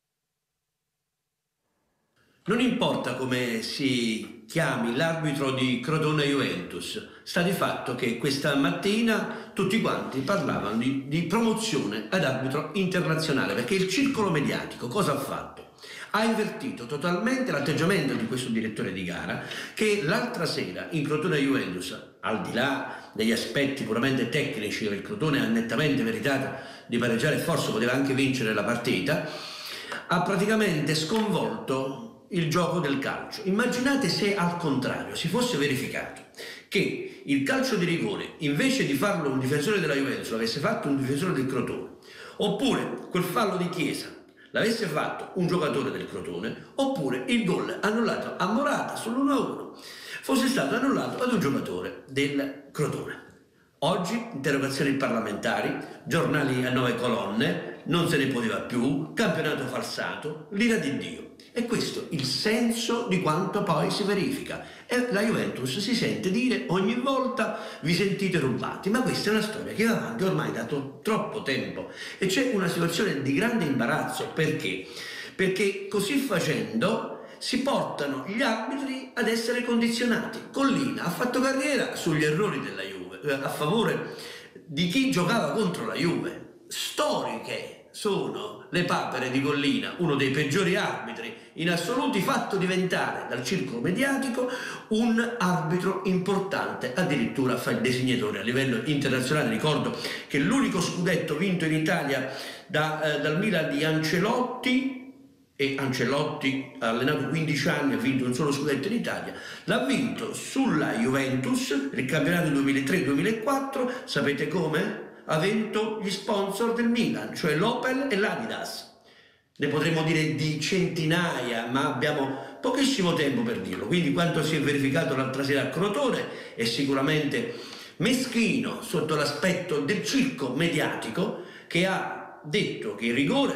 Non importa come si chiami l'arbitro di Crotone Juventus, sta di fatto che questa mattina tutti quanti parlavano di, di promozione ad arbitro internazionale, perché il circolo mediatico cosa ha fatto? Ha invertito totalmente l'atteggiamento di questo direttore di gara che l'altra sera in Crotone Juventus, al di là degli aspetti puramente tecnici che il Crotone ha nettamente meritato di pareggiare e forse poteva anche vincere la partita, ha praticamente sconvolto il gioco del calcio. Immaginate se al contrario si fosse verificato che il calcio di rigore, invece di farlo un difensore della Juventus, l'avesse fatto un difensore del Crotone, oppure quel fallo di Chiesa l'avesse fatto un giocatore del Crotone, oppure il gol annullato a Morata sull'uno a uno fosse stato annullato ad un giocatore del Crotone. Oggi interrogazioni parlamentari, giornali a nove colonne, non se ne poteva più, campionato falsato, l'ira di Dio. E questo il senso di quanto poi si verifica. E la Juventus si sente dire ogni volta vi sentite rubati, ma questa è una storia che va avanti ormai da troppo tempo e c'è una situazione di grande imbarazzo. Perché? Perché così facendo si portano gli arbitri ad essere condizionati. Collina ha fatto carriera sugli errori della Juve, a favore di chi giocava contro la Juve. Storiche sono le papere di Collina, uno dei peggiori arbitri in assoluti, fatto diventare dal circolo mediatico un arbitro importante, addirittura fa il designatore a livello internazionale. Ricordo che l'unico scudetto vinto in Italia da, eh, dal Milan di Ancelotti, e Ancelotti ha allenato quindici anni, ha vinto un solo scudetto in Italia, l'ha vinto sulla Juventus, il campionato duemilatré duemilaquattro, sapete come? Ha vinto gli sponsor del Milan, cioè l'Opel e l'Adidas. Ne potremmo dire di centinaia, ma abbiamo pochissimo tempo per dirlo. Quindi quanto si è verificato l'altra sera a Crotone è sicuramente meschino sotto l'aspetto del circo mediatico, che ha detto che il rigore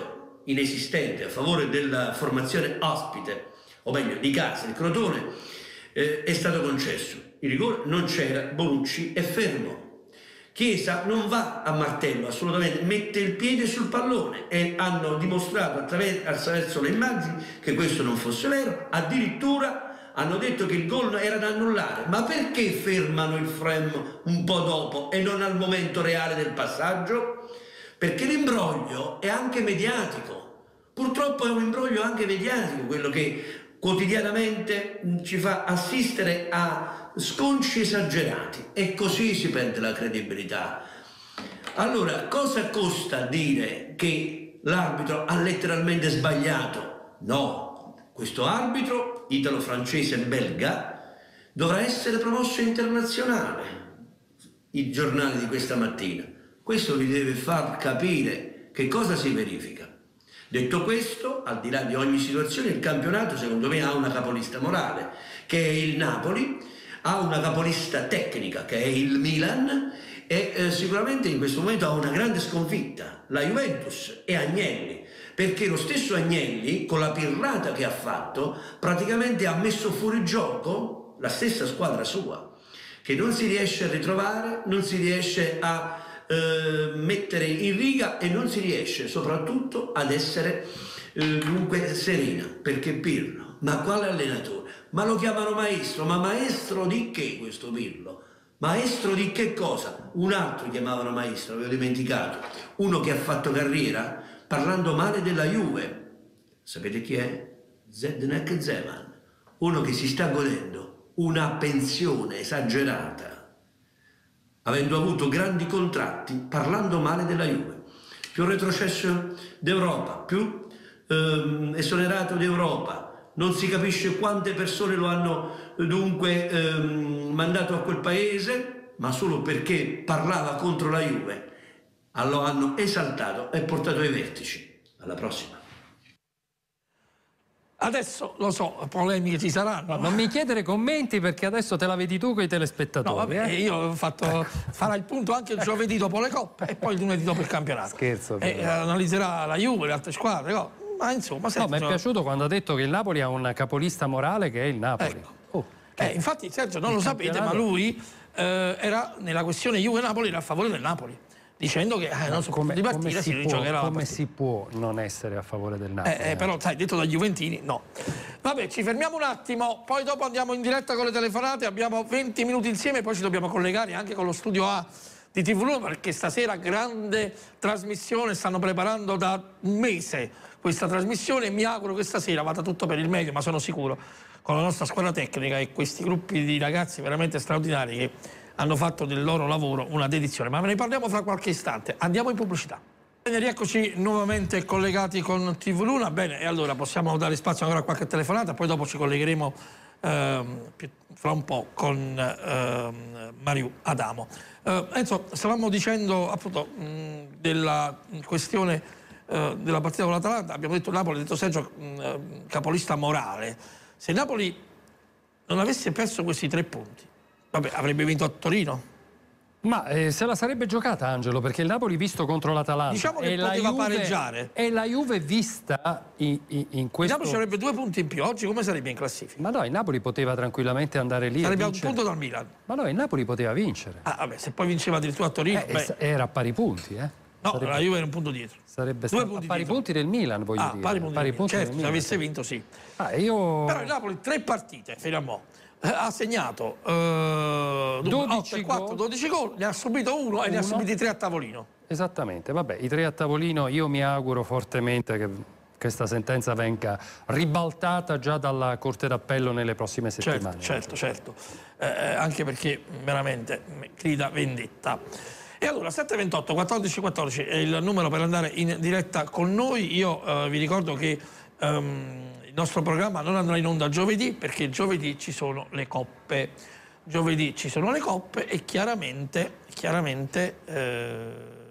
inesistente a favore della formazione ospite, o meglio di casa, il Crotone, eh, è stato concesso. Il rigore non c'era, Bonucci è fermo. Chiesa non va a martello, assolutamente, mette il piede sul pallone e hanno dimostrato attraverso le immagini che questo non fosse vero, addirittura hanno detto che il gol era da annullare. Ma perché fermano il frame un po' dopo e non al momento reale del passaggio? Perché l'imbroglio è anche mediatico, purtroppo è un imbroglio anche mediatico quello che quotidianamente ci fa assistere a sconci esagerati e così si perde la credibilità. Allora, cosa costa dire che l'arbitro ha letteralmente sbagliato? No, questo arbitro italo-francese belga dovrà essere promosso internazionale. I giornali di questa mattina, questo vi deve far capire che cosa si verifica. Detto questo, al di là di ogni situazione, il campionato secondo me ha una capolista morale, che è il Napoli, ha una capolista tecnica, che è il Milan, e eh, sicuramente in questo momento ha una grande sconfitta, la Juventus e Agnelli, perché lo stesso Agnelli, con la pirlata che ha fatto, praticamente ha messo fuori gioco la stessa squadra sua, che non si riesce a ritrovare, non si riesce a eh, mettere in riga e non si riesce soprattutto ad essere eh, dunque serena, perché Pirlo, ma quale allenatore? Ma lo chiamano maestro, ma maestro di che questo Pirlo? Maestro di che cosa? Un altro chiamavano maestro, avevo dimenticato, uno che ha fatto carriera parlando male della Juve. Sapete chi è? Zdeněk Zeman, uno che si sta godendo una pensione esagerata, avendo avuto grandi contratti, parlando male della Juve. Più retrocesso d'Europa, più ehm, esonerato d'Europa. Non si capisce quante persone lo hanno dunque ehm, mandato a quel paese, ma solo perché parlava contro la Juve. Lo hanno esaltato e portato ai vertici. Alla prossima. Adesso lo so, polemiche ci saranno. No, non mi chiedere commenti perché adesso te la vedi tu con i telespettatori. No, vabbè, eh? io ho fatto, farà il punto anche il giovedì dopo le coppe e poi il lunedì dopo il campionato. Scherzo. E eh, analizzerà la Juve, le altre squadre, no? Ma insomma, Sergio... No, mi è Sergio... piaciuto quando ha detto che il Napoli ha un capolista morale che è il Napoli. Ecco. Oh, eh, infatti Sergio non lo sapete, campionato... ma lui eh, era nella questione Juve-Napoli, era a favore del Napoli, dicendo che eh, non so come, di partire come si, si rigiocherà. Come si può non essere a favore del Napoli? Eh, eh, però sai, detto dagli Juventini, no. Vabbè, ci fermiamo un attimo, poi dopo andiamo in diretta con le telefonate, abbiamo venti minuti insieme, poi ci dobbiamo collegare anche con lo studio A di T V uno, perché stasera grande trasmissione, stanno preparando da un mese questa trasmissione e mi auguro che stasera vada tutto per il meglio, ma sono sicuro, con la nostra squadra tecnica e questi gruppi di ragazzi veramente straordinari che hanno fatto del loro lavoro una dedizione. Ma ne parliamo fra qualche istante. Andiamo in pubblicità. Bene, rieccoci nuovamente collegati con T V uno. Bene, e allora possiamo dare spazio ancora a qualche telefonata, poi dopo ci collegheremo ehm, fra un po' con ehm, Mariù Adamo. Eh, Enzo, stavamo dicendo appunto mh, della questione eh, della partita con l'Atalanta. Abbiamo detto Napoli, ha detto Sergio, mh, capolista morale. Se Napoli non avesse perso questi tre punti, vabbè, avrebbe vinto a Torino? Ma eh, se la sarebbe giocata, Angelo, perché il Napoli visto contro l'Atalanta diciamo che e poteva la Juve, pareggiare. E la Juve vista in, in, in questo... Il Napoli avrebbe due punti in più. Oggi come sarebbe in classifica? Ma no, il Napoli poteva tranquillamente andare lì sarebbe e a un punto dal Milan. Ma no, il Napoli poteva vincere. Ah, vabbè, se poi vinceva addirittura a Torino... Eh, beh. Era a pari punti, eh? No, sarebbe... la Juve era un punto dietro. Sarebbe due stato punti a pari dietro. punti del Milan, voglio ah, dire. Pari punti pari del punti certo, del se Milan. avesse vinto sì. Ah, io... Però il Napoli tre partite fino a mo'. Ha segnato eh, dodici quattro, dodici gol, ne ha subito uno, uno e ne ha subiti tre a tavolino. Esattamente, vabbè, i tre a tavolino, io mi auguro fortemente che questa sentenza venga ribaltata già dalla Corte d'Appello nelle prossime settimane. Certo, certo, certo. Eh, anche perché veramente grida vendetta. E allora sette ventotto quattordici quattordici è il numero per andare in diretta con noi. Io eh, vi ricordo che um, il nostro programma non andrà in onda giovedì perché giovedì ci sono le coppe. Giovedì ci sono le coppe e chiaramente, chiaramente eh,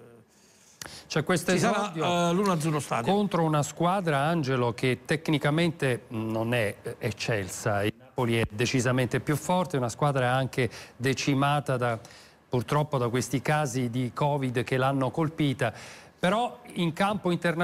c'è questo ci sarà uh, l'uno Azzurro Stadio contro una squadra, Angelo, che tecnicamente non è eccelsa. Il Napoli è decisamente più forte, una squadra anche decimata da, purtroppo da questi casi di Covid che l'hanno colpita, però in campo internazionale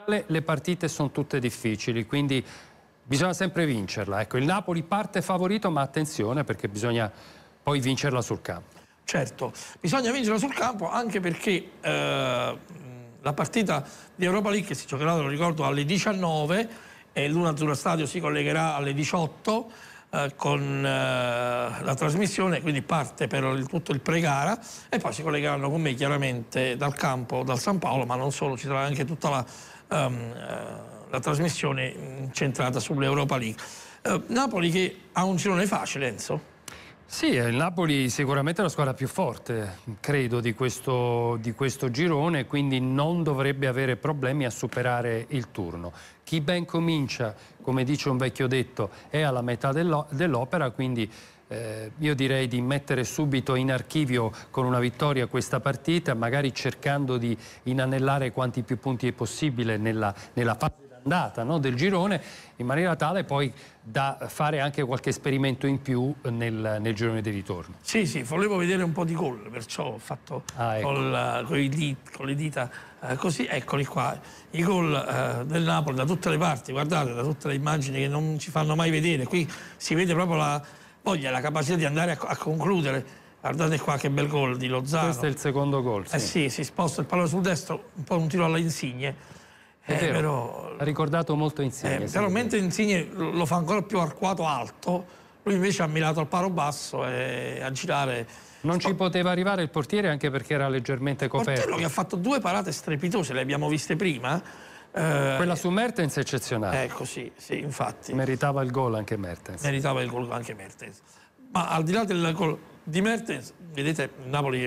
generale le partite sono tutte difficili, quindi bisogna sempre vincerla. Ecco, il Napoli parte favorito, ma attenzione perché bisogna poi vincerla sul campo. Certo, bisogna vincerla sul campo anche perché eh, la partita di Europa League che si giocherà, lo ricordo, alle diciannove e l'Unazzurra Stadio si collegherà alle diciotto eh, con eh, la trasmissione, quindi parte per il, tutto il pre-gara e poi si collegheranno con me chiaramente dal campo, dal San Paolo, ma non solo, ci sarà anche tutta la... Um, la trasmissione centrata sull'Europa League. Eh, Napoli che ha un girone facile, Enzo? Sì, il Napoli sicuramente è la squadra più forte, credo, di questo, di questo girone, quindi non dovrebbe avere problemi a superare il turno. Chi ben comincia, come dice un vecchio detto, è alla metà dell'opera, quindi eh, io direi di mettere subito in archivio con una vittoria questa partita, magari cercando di inanellare quanti più punti è possibile nella, nella fase andata, no, del girone, in maniera tale poi da fare anche qualche esperimento in più nel, nel girone di ritorno. Sì, sì, volevo vedere un po' di gol, perciò ho fatto ah, ecco. col, con, i, con le dita eh, così, eccoli qua, i gol eh, del Napoli da tutte le parti, guardate, da tutte le immagini che non ci fanno mai vedere, qui si vede proprio la voglia, la capacità di andare a, a concludere. Guardate qua che bel gol di Lozano. Questo è il secondo gol. Sì. Eh sì, si sposta il pallone sul destro, un po' un tiro alla Insigne. È eh, vero, però, ha ricordato molto Insigne. Eh, però mentre Insigne lo fa ancora più arcuato alto, lui invece ha mirato al paro basso e a girare. Non ci poteva arrivare il portiere anche perché era leggermente coperto. Il portiere che ha fatto due parate strepitose, le abbiamo viste prima. Eh, Quella su Mertens è eccezionale. Ecco, sì, sì, infatti. Meritava il gol anche Mertens. Meritava il gol anche Mertens. Ma al di là del gol di Mertens, vedete, Napoli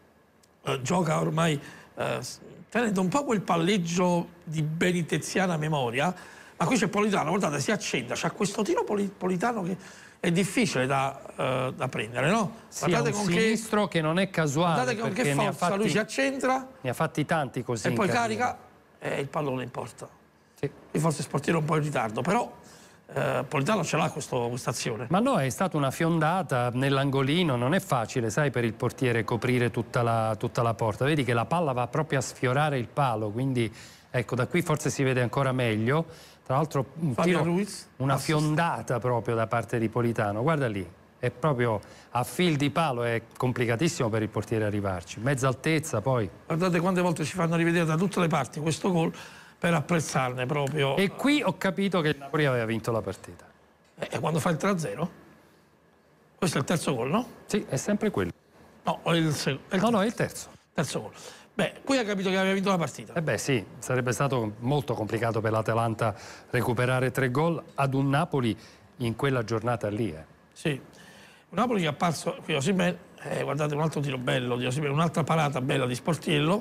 eh, gioca ormai eh, tenendo un po' quel palleggio di beniteziana memoria, ma qui c'è Politano, guardate, si accenda, c'ha questo tiro Politano che è difficile da, uh, da prendere, no? Sì, guardate con sinistro che, che non è casuale. Guardate con che forza fatti, lui si accentra. Ne ha fatti tanti così. E poi carica e il pallone in porta. Sì. Qui forse il portiere è un po' in ritardo, però eh, Politano ce l'ha questa azione. Ma no, è stata una fiondata nell'angolino, non è facile, sai, per il portiere coprire tutta la, tutta la porta. Vedi che la palla va proprio a sfiorare il palo, quindi ecco, da qui forse si vede ancora meglio. Tra l'altro un tiro, una assist. fiondata proprio da parte di Politano, guarda lì, è proprio a fil di palo, è complicatissimo per il portiere arrivarci, mezza altezza poi. Guardate quante volte ci fanno rivedere da tutte le parti questo gol per apprezzarne proprio. E qui ho capito che il Napoli aveva vinto la partita. E quando fa il tre a zero? Questo è il terzo gol, no? Sì, è sempre quello. No, è il, è il no, no, è il terzo. Terzo gol. Beh, qui ha capito che aveva vinto la partita. Eh beh sì, sarebbe stato molto complicato per l'Atalanta recuperare tre gol ad un Napoli in quella giornata lì. Eh. Sì, un Napoli che è apparso, qui Osimhen, eh, guardate un altro tiro bello di Osimhen, un'altra parata bella di Sportiello.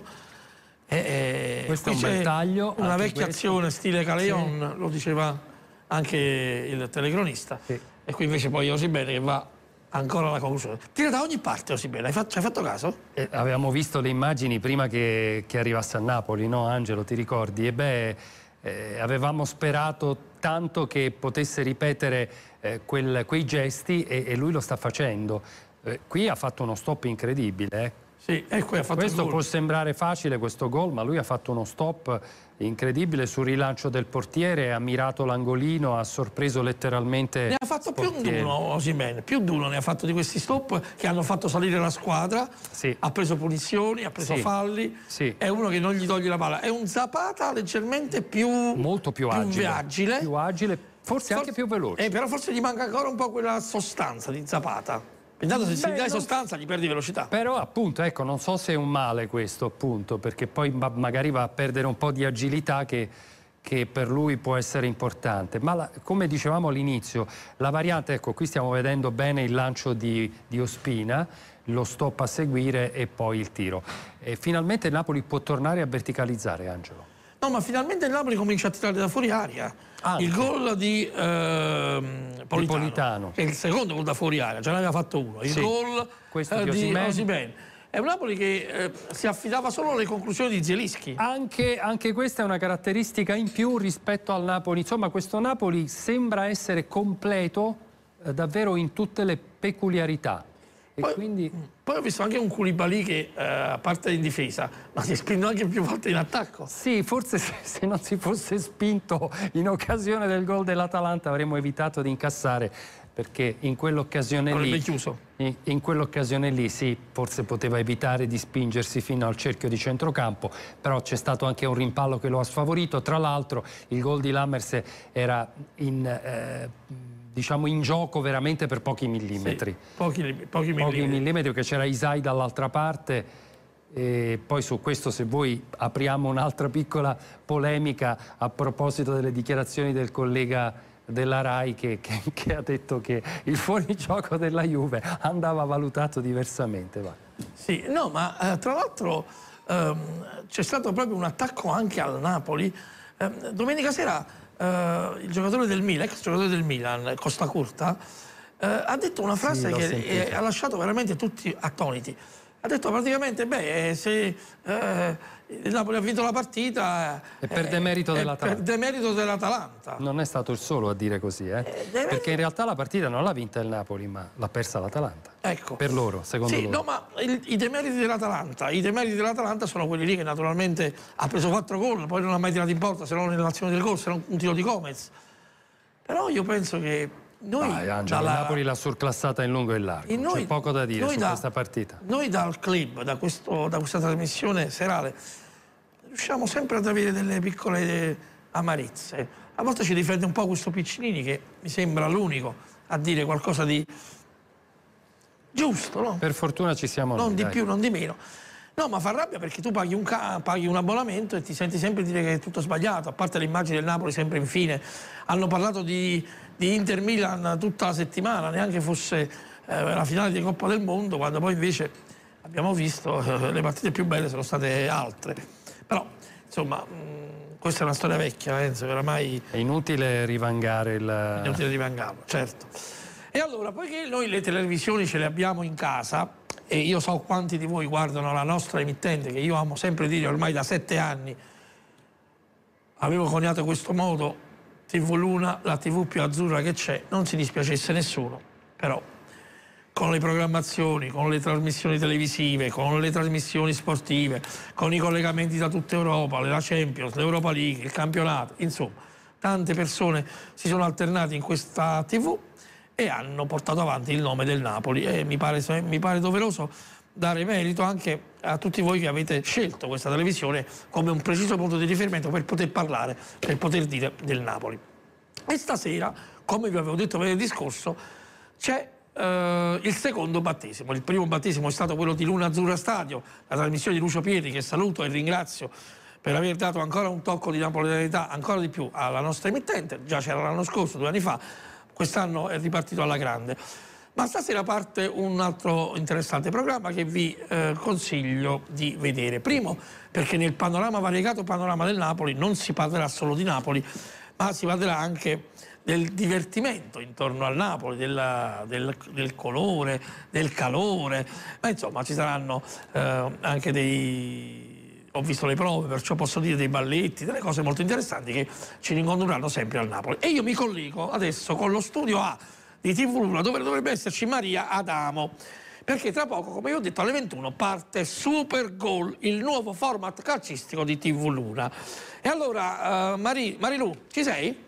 Eh, questo è un bel taglio. Una vecchia questo. azione stile Caleon, sì. Lo diceva anche il telecronista. Sì. E qui invece poi Osimhen che va ancora la conclusione. Tira da ogni parte Osimhen, hai fatto, ci hai fatto caso? Eh, avevamo visto le immagini prima che, che arrivasse a Napoli, no Angelo, ti ricordi? E beh, eh, avevamo sperato tanto che potesse ripetere eh, quel, quei gesti e, e lui lo sta facendo. Eh, qui ha fatto uno stop incredibile. Eh. Sì, e qui ha fatto questo il può sembrare facile questo gol, ma lui ha fatto uno stop incredibile sul rilancio del portiere, ha mirato l'angolino, ha sorpreso letteralmente. Ne ha fatto più di uno Osimhen, più di uno ne ha fatto di questi stop che hanno fatto salire la squadra. Sì. Ha preso punizioni, ha preso sì. falli. Sì. È uno che non gli toglie la palla. È un Zapata leggermente più molto più, più agile, agile, più agile, forse, forse anche più veloce. Eh, però forse gli manca ancora un po' quella sostanza di Zapata. Intanto se si dai sostanza gli perdi velocità. Però appunto, ecco, non so se è un male questo appunto, perché poi magari va a perdere un po' di agilità che, che per lui può essere importante. Ma la, come dicevamo all'inizio, la variante, ecco, qui stiamo vedendo bene il lancio di, di Ospina, lo stop a seguire e poi il tiro. E finalmente il Napoli può tornare a verticalizzare, Angelo. No, ma finalmente il Napoli comincia a tirare da fuori aria. Ah, il gol di, eh, Politano, Politano, che è il secondo gol da fuori aria, già ne aveva fatto uno. Il sì. gol Questo eh, di Osimhen. È un Napoli che eh, si affidava solo alle conclusioni di Zielinski. Anche, anche questa è una caratteristica in più rispetto al Napoli. Insomma, questo Napoli sembra essere completo eh, davvero in tutte le peculiarità. E poi, quindi... poi ho visto anche un Koulibaly che, eh, a parte in difesa, ma si è spinto anche più volte in attacco. Sì, forse se, se non si fosse spinto in occasione del gol dell'Atalanta avremmo evitato di incassare, perché in quell'occasione lì, chiuso. in, in quell'occasione lì sì, forse poteva evitare di spingersi fino al cerchio di centrocampo, però c'è stato anche un rimpallo che lo ha sfavorito. Tra l'altro il gol di Lammers era in... Eh, diciamo in gioco veramente per pochi millimetri. Sì, pochi, pochi, pochi millimetri. millimetri, perché c'era Isai dall'altra parte. E poi su questo, se voi apriamo un'altra piccola polemica a proposito delle dichiarazioni del collega della RAI che, che, che ha detto che il fuorigioco della Juve andava valutato diversamente. Va. Sì, no, ma eh, tra l'altro ehm, c'è stato proprio un attacco anche al Napoli. Eh, domenica sera Uh, il giocatore del Milan, ex giocatore del Milan, Costa Curta, uh, ha detto una frase sì, che è, ha lasciato veramente tutti attoniti. Ha detto praticamente, beh, se uh, il Napoli ha vinto la partita... E per demerito eh, dell'Atalanta. Per demerito dell'Atalanta. Non è stato il solo a dire così, eh? Eh, deve... perché in realtà la partita non l'ha vinta il Napoli, ma l'ha persa l'Atalanta. Ecco. Per loro, secondo sì, loro. No, ma il, i demeriti dell'Atalanta, i demeriti dell'Atalanta sono quelli lì che naturalmente ha preso quattro gol, poi non ha mai tirato in porta, se non nell'azione del gol, se non un tiro di Gomez. Però io penso che noi... Dai, Angelo, dalla... il Napoli l'ha surclassata in lungo e in largo, e noi, c'è poco da dire su da, questa partita. Noi dal club, da, questo, da questa trasmissione serale, riusciamo sempre ad avere delle piccole amarezze. A volte ci difende un po' questo Piccinini, che mi sembra l'unico a dire qualcosa di giusto, no? Per fortuna ci siamo non noi, di dai. più, non di meno. No, ma fa rabbia perché tu paghi un, ca paghi un abbonamento e ti senti sempre dire che è tutto sbagliato, a parte le immagini del Napoli sempre infine. Hanno parlato di, di Inter Milan tutta la settimana, neanche fosse eh, la finale di Coppa del Mondo, quando poi invece abbiamo visto eh, le partite più belle sono state altre. Però, insomma, mh, questa è una storia vecchia, Enzo, oramai... È inutile rivangare il... È inutile rivangarlo, certo. E allora, poiché noi le televisioni ce le abbiamo in casa, e io so quanti di voi guardano la nostra emittente, che io amo sempre dire ormai da sette anni, avevo coniato questo modo, tivù Luna, la tivù più azzurra che c'è, non si dispiacesse nessuno, però con le programmazioni, con le trasmissioni televisive, con le trasmissioni sportive, con i collegamenti da tutta Europa, la Champions, l'Europa League, il campionato, insomma, tante persone si sono alternate in questa tivù e hanno portato avanti il nome del Napoli, e mi pare, mi pare doveroso dare merito anche a tutti voi che avete scelto questa televisione come un preciso punto di riferimento per poter parlare, per poter dire del Napoli. E stasera, come vi avevo detto venerdì scorso, c'è eh, il secondo battesimo. Il primo battesimo è stato quello di Luna Azzurra Stadio, la trasmissione di Lucio Pietri, che saluto e ringrazio per aver dato ancora un tocco di napoletanità, ancora di più, alla nostra emittente. Già c'era l'anno scorso, due anni fa, quest'anno è ripartito alla grande. Ma stasera parte un altro interessante programma che vi eh, consiglio di vedere. Primo, perché nel panorama variegato panorama del Napoli non si parlerà solo di Napoli, ma si parlerà anche del divertimento intorno al Napoli, della, del, del colore, del calore. Ma insomma ci saranno eh, anche dei... Ho visto le prove, perciò posso dire dei balletti, delle cose molto interessanti che ci ricondurranno sempre al Napoli. E io mi collego adesso con lo studio A di tivù Luna, dove dovrebbe esserci Maria Adamo, perché tra poco, come vi ho detto, alle ventuno parte Super Goal, il nuovo format calcistico di tivù Luna. E allora, uh, Mari, Marilu, ci sei?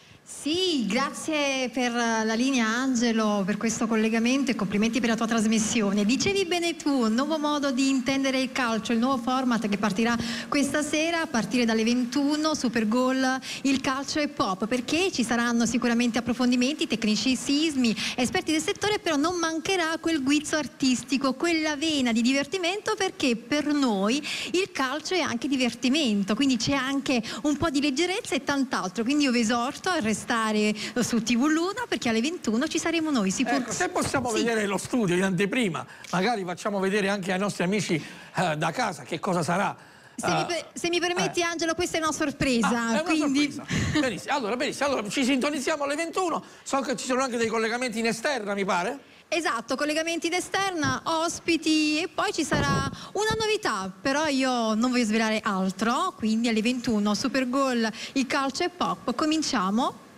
Sì, grazie per la linea Angelo, per questo collegamento e complimenti per la tua trasmissione. Dicevi bene tu, un nuovo modo di intendere il calcio, il nuovo format che partirà questa sera a partire dalle ventuno, Super Goal, il calcio e pop, perché ci saranno sicuramente approfondimenti, tecnicismi, esperti del settore, però non mancherà quel guizzo artistico, quella vena di divertimento, perché per noi il calcio è anche divertimento, quindi c'è anche un po' di leggerezza e tant'altro, quindi io vi esorto a stare su tivù Luna, perché alle ventuno ci saremo noi. Si ecco, se possiamo sì. vedere lo studio in anteprima, magari facciamo vedere anche ai nostri amici eh, da casa che cosa sarà. Se, uh, mi, se mi permetti, eh. Angelo, questa è una sorpresa. Ah, è una quindi... sorpresa. Benissimo. Allora, benissimo. Allora, ci sintonizziamo alle ventuno. So che ci sono anche dei collegamenti in esterna, mi pare. Esatto, collegamenti d'esterna, ospiti, e poi ci sarà una novità, però io non voglio svelare altro, quindi alle ventuno Super Goal, il calcio e pop. Cominciamo.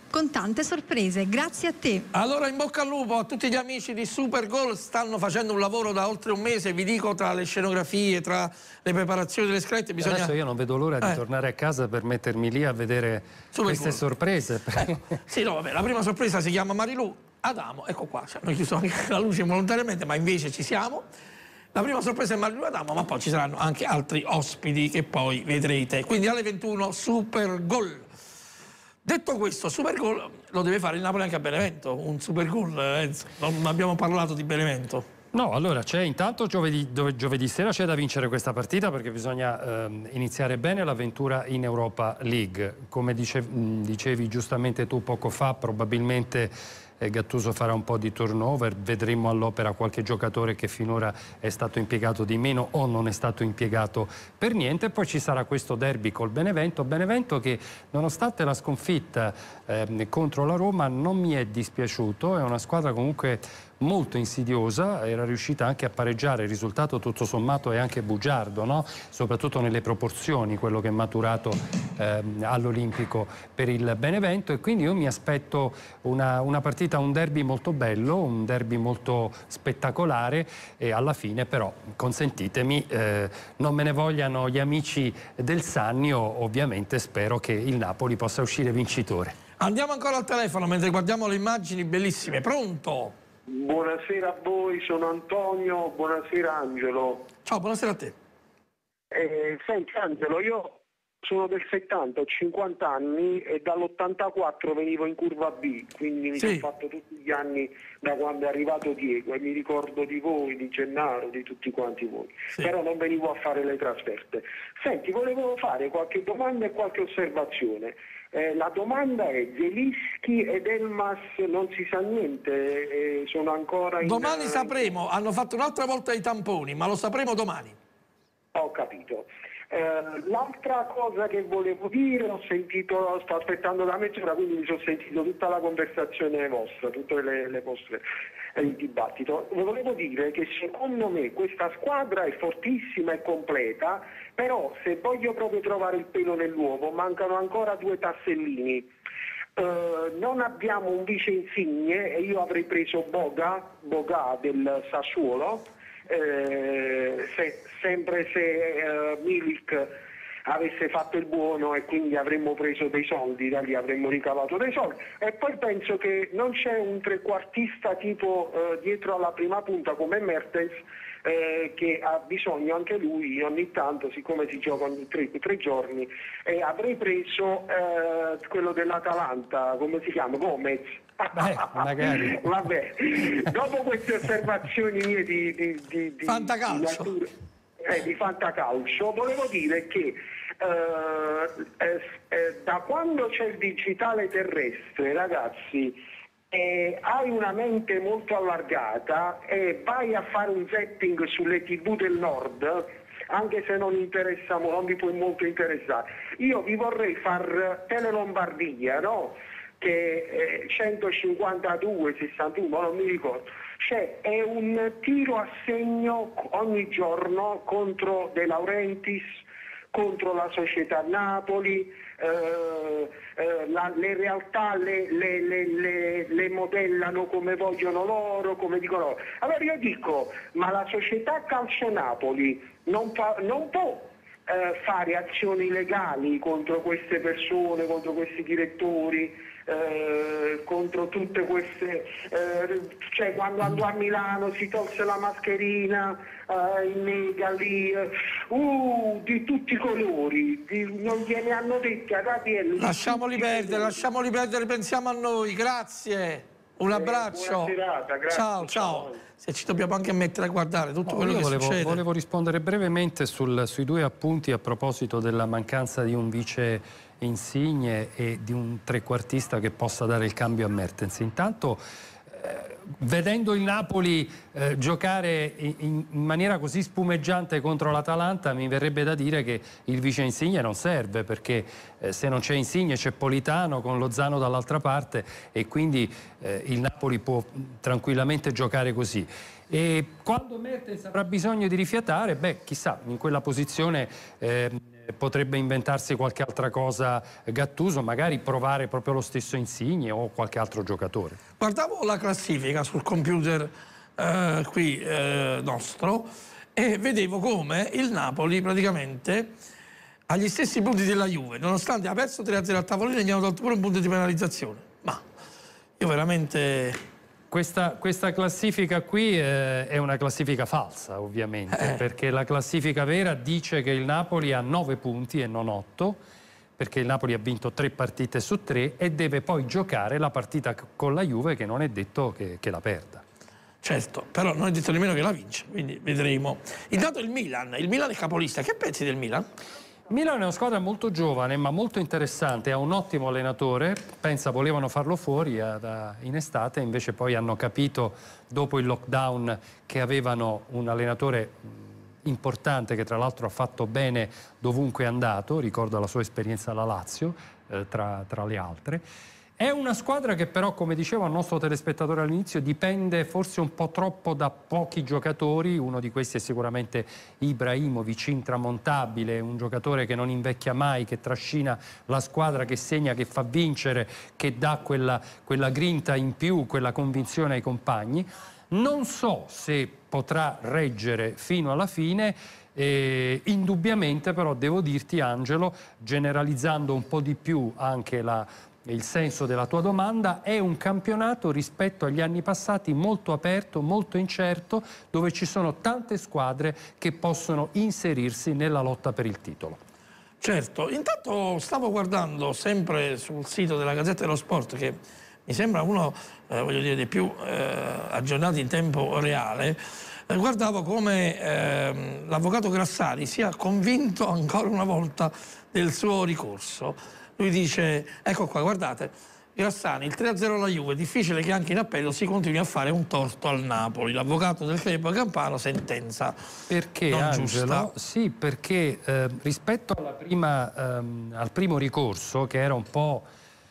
con tante sorprese. Grazie a te. Allora in bocca al lupo a tutti gli amici di Supergol, stanno facendo un lavoro da oltre un mese, vi dico, tra le scenografie, tra le preparazioni delle scalette. Bisogna... Adesso io non vedo l'ora di eh. tornare a casa per mettermi lì a vedere Super queste Goal. sorprese. Ecco. Sì, no, vabbè, la prima sorpresa si chiama Marilu Adamo, ecco qua, ci hanno chiuso anche la luce involontariamente, ma invece ci siamo. La prima sorpresa è Marilu Adamo, ma poi ci saranno anche altri ospiti che poi vedrete. Quindi alle ventuno Supergol. Detto questo, Supergol lo deve fare il Napoli anche a Benevento, un Supergol, eh, non abbiamo parlato di Benevento. No, allora c'è intanto giovedì, giovedì sera c'è da vincere questa partita perché bisogna ehm, iniziare bene l'avventura in Europa League. Come dice, dicevi giustamente tu poco fa, probabilmente eh, Gattuso farà un po' di turnover, vedremo all'opera qualche giocatore che finora è stato impiegato di meno o non è stato impiegato per niente. Poi ci sarà questo derby col Benevento, Benevento che nonostante la sconfitta eh, contro la Roma non mi è dispiaciuto, è una squadra comunque molto insidiosa, era riuscita anche a pareggiare, il risultato tutto sommato è anche bugiardo, no? Soprattutto nelle proporzioni, quello che è maturato ehm, all'Olimpico per il Benevento, e quindi io mi aspetto una, una partita, un derby molto bello, un derby molto spettacolare, e alla fine però, consentitemi, eh, non me ne vogliano gli amici del Sannio, ovviamente spero che il Napoli possa uscire vincitore. Andiamo ancora al telefono mentre guardiamo le immagini bellissime. Pronto? Buonasera a voi, sono Antonio, buonasera Angelo. Ciao, buonasera a te. Eh, senti Angelo, io sono del settanta, ho cinquanta anni e dall'ottantaquattro venivo in curva B, quindi mi sì. sono fatto tutti gli anni da quando è arrivato Diego e mi ricordo di voi, di Gennaro, di tutti quanti voi, sì. però non venivo a fare le trasferte. Senti, volevo fare qualche domanda e qualche osservazione. Eh, la domanda è: Zielinski ed Elmas non si sa niente, eh, sono ancora in... Domani sapremo, hanno fatto un'altra volta i tamponi, ma lo sapremo domani. Ho capito. Eh, l'altra cosa che volevo dire, ho sentito, sto aspettando da mezz'ora, quindi mi sono sentito tutta la conversazione vostra, tutte le, le vostre, eh, il dibattito. Volevo dire che secondo me questa squadra è fortissima e completa, però se voglio proprio trovare il pelo nell'uovo mancano ancora due tassellini. Uh, non abbiamo un vice insigne e io avrei preso Boga, Boga del Sassuolo, eh, se, sempre se uh, Milik avesse fatto il buono e quindi avremmo preso dei soldi, da lì avremmo ricavato dei soldi. E poi penso che non c'è un trequartista tipo uh, dietro alla prima punta come Mertens, Eh, che ha bisogno anche lui ogni tanto, siccome si gioca ogni tre, tre giorni, e avrei preso eh, quello dell'Atalanta, come si chiama? Gomez. Beh, magari. Vabbè, dopo queste osservazioni mie di, di, di, di fantacalcio, di, eh, di fantacalcio, volevo dire che eh, eh, eh, da quando c'è il digitale terrestre, ragazzi, Eh, hai una mente molto allargata e vai a fare un zapping sulle tivù del nord, anche se non interessa, non vi può molto interessare. Io vi vorrei far Tele Lombardia, no? Che è centocinquantadue sessantuno, non mi ricordo. Cioè, è un tiro a segno ogni giorno contro De Laurentiis, contro la società Napoli. Uh, uh, la, le realtà le, le, le, le, le modellano come vogliono loro, come dicono loro. Allora io dico, ma la società Calcio Napoli non, fa, non può uh, fare azioni legali contro queste persone, contro questi direttori, Uh, contro tutte queste, uh, cioè quando andò a Milano si tolse la mascherina, uh, in mega lì, uh, di tutti i colori, di, non gliene hanno detti ad A D L. Lasciamoli perdere, lasciamoli perdere, pensiamo a noi, grazie, un abbraccio. Eh, buona serata, grazie. Ciao, ciao. Se ci dobbiamo anche mettere a guardare tutto no, quello che volevo, succede. Volevo rispondere brevemente sul, sui due appunti a proposito della mancanza di un vice Insigne e di un trequartista che possa dare il cambio a Mertens. Intanto eh, vedendo il Napoli eh, giocare in, in maniera così spumeggiante contro l'Atalanta, mi verrebbe da dire che il vice Insigne non serve, perché eh, se non c'è Insigne c'è Politano con Lozano dall'altra parte, e quindi eh, il Napoli può tranquillamente giocare così. E quando Mertens avrà bisogno di rifiatare, beh, chissà, in quella posizione eh, potrebbe inventarsi qualche altra cosa Gattuso, magari provare proprio lo stesso Insigne o qualche altro giocatore. Guardavo la classifica sul computer eh, qui eh, nostro e vedevo come il Napoli praticamente ha gli stessi punti della Juve, nonostante ha perso tre a zero a tavolino e gli hanno tolto pure un punto di penalizzazione. Ma io veramente... Questa, questa classifica qui eh, è una classifica falsa, ovviamente, eh. perché la classifica vera dice che il Napoli ha nove punti e non otto, perché il Napoli ha vinto tre partite su tre e deve poi giocare la partita con la Juve, che non è detto che, che la perda. Certo, però non è detto nemmeno che la vince, quindi vedremo. Intanto il Milan, il Milan è capolista. Che pensi del Milan? Milan è una squadra molto giovane ma molto interessante, ha un ottimo allenatore, pensa volevano farlo fuori in estate, invece poi hanno capito dopo il lockdown che avevano un allenatore importante che tra l'altro ha fatto bene dovunque è andato, ricordo la sua esperienza alla Lazio eh, tra, tra le altre. È una squadra che però, come diceva il nostro telespettatore all'inizio, dipende forse un po' troppo da pochi giocatori. Uno di questi è sicuramente Ibrahimovic, intramontabile, un giocatore che non invecchia mai, che trascina la squadra, che segna, che fa vincere, che dà quella, quella grinta in più, quella convinzione ai compagni. Non so se potrà reggere fino alla fine. Eh, indubbiamente però devo dirti, Angelo, generalizzando un po' di più anche la il senso della tua domanda, è un campionato rispetto agli anni passati molto aperto, molto incerto, dove ci sono tante squadre che possono inserirsi nella lotta per il titolo. Certo, intanto stavo guardando sempre sul sito della Gazzetta dello Sport, che mi sembra uno eh, voglio dire, dei più eh, aggiornati in tempo reale. Eh, guardavo come eh, l'avvocato Grassari sia convinto ancora una volta del suo ricorso. Lui dice, ecco qua, guardate, Grassani, il tre a zero alla Juve, è difficile che anche in appello si continui a fare un torto al Napoli. L'avvocato del club campano sentenza perché, non Angelo, giusta. Sì, perché eh, rispetto alla prima, ehm, al primo ricorso, che era un po'...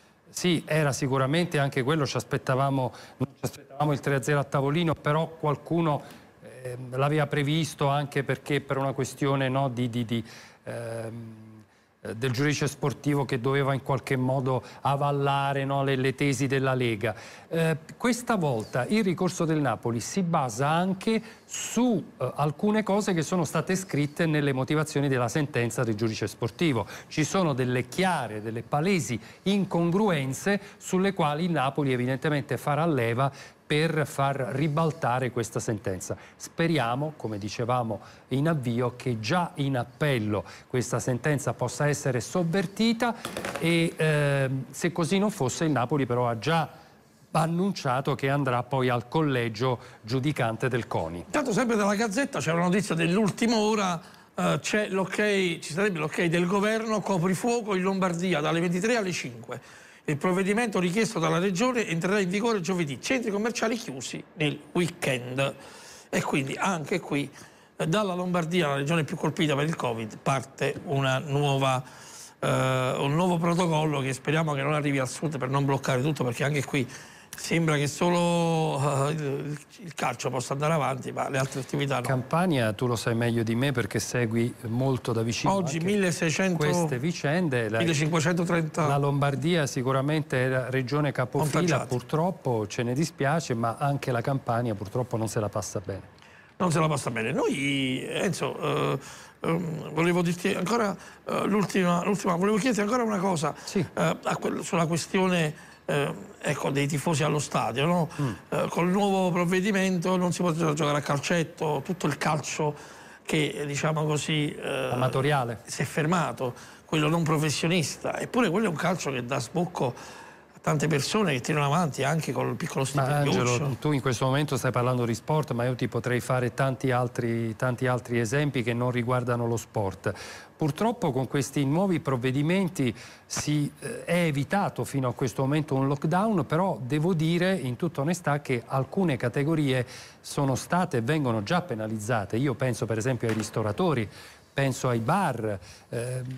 Sì, era sicuramente anche quello, ci aspettavamo, non ci aspettavamo il tre a zero a tavolino, però qualcuno eh, l'aveva previsto anche perché per una questione no, di... di, di ehm, del giudice sportivo che doveva in qualche modo avallare no, le, le tesi della Lega. Eh, questa volta il ricorso del Napoli si basa anche su eh, alcune cose che sono state scritte nelle motivazioni della sentenza del giudice sportivo. Ci sono delle chiare, delle palesi incongruenze sulle quali il Napoli evidentemente farà leva per far ribaltare questa sentenza. Speriamo, come dicevamo in avvio, che già in appello questa sentenza possa essere sovvertita e eh, se così non fosse il Napoli però ha già annunciato che andrà poi al collegio giudicante del CONI. Intanto sempre dalla Gazzetta c'è una notizia dell'ultima ora, eh, c'è l'ok, ci sarebbe l'ok del governo, coprifuoco in Lombardia dalle ventitré alle cinque. Il provvedimento richiesto dalla Regione entrerà in vigore giovedì, centri commerciali chiusi nel weekend. E quindi anche qui, dalla Lombardia, la regione più colpita per il Covid, parte una nuova, eh, un nuovo protocollo che speriamo che non arrivi al sud per non bloccare tutto, perché anche qui sembra che solo uh, il, il calcio possa andare avanti, ma le altre attività no. Campania, tu lo sai meglio di me perché segui molto da vicino oggi milleseicento queste vicende. millecinquecentotrenta. La Lombardia sicuramente è la regione capofila, purtroppo ce ne dispiace, ma anche la Campania purtroppo non se la passa bene. Non se la passa bene. Noi, Enzo, eh, eh, volevo dirti ancora eh, l'ultima, volevo chiederti ancora una cosa sì. eh, sulla questione Eh, ecco, dei tifosi allo stadio, no? mm. eh, col nuovo provvedimento non si potrà giocare a calcetto, tutto il calcio che diciamo così eh, amatoriale si è fermato, quello non professionista, eppure quello è un calcio che dà sbocco a tante persone che tirano avanti anche con il piccolo stipendio. Ma Angelo, tu in questo momento stai parlando di sport, ma io ti potrei fare tanti altri, tanti altri esempi che non riguardano lo sport. Purtroppo con questi nuovi provvedimenti si eh, è evitato fino a questo momento un lockdown, però devo dire in tutta onestà che alcune categorie sono state e vengono già penalizzate. Io penso per esempio ai ristoratori, penso ai bar. Eh,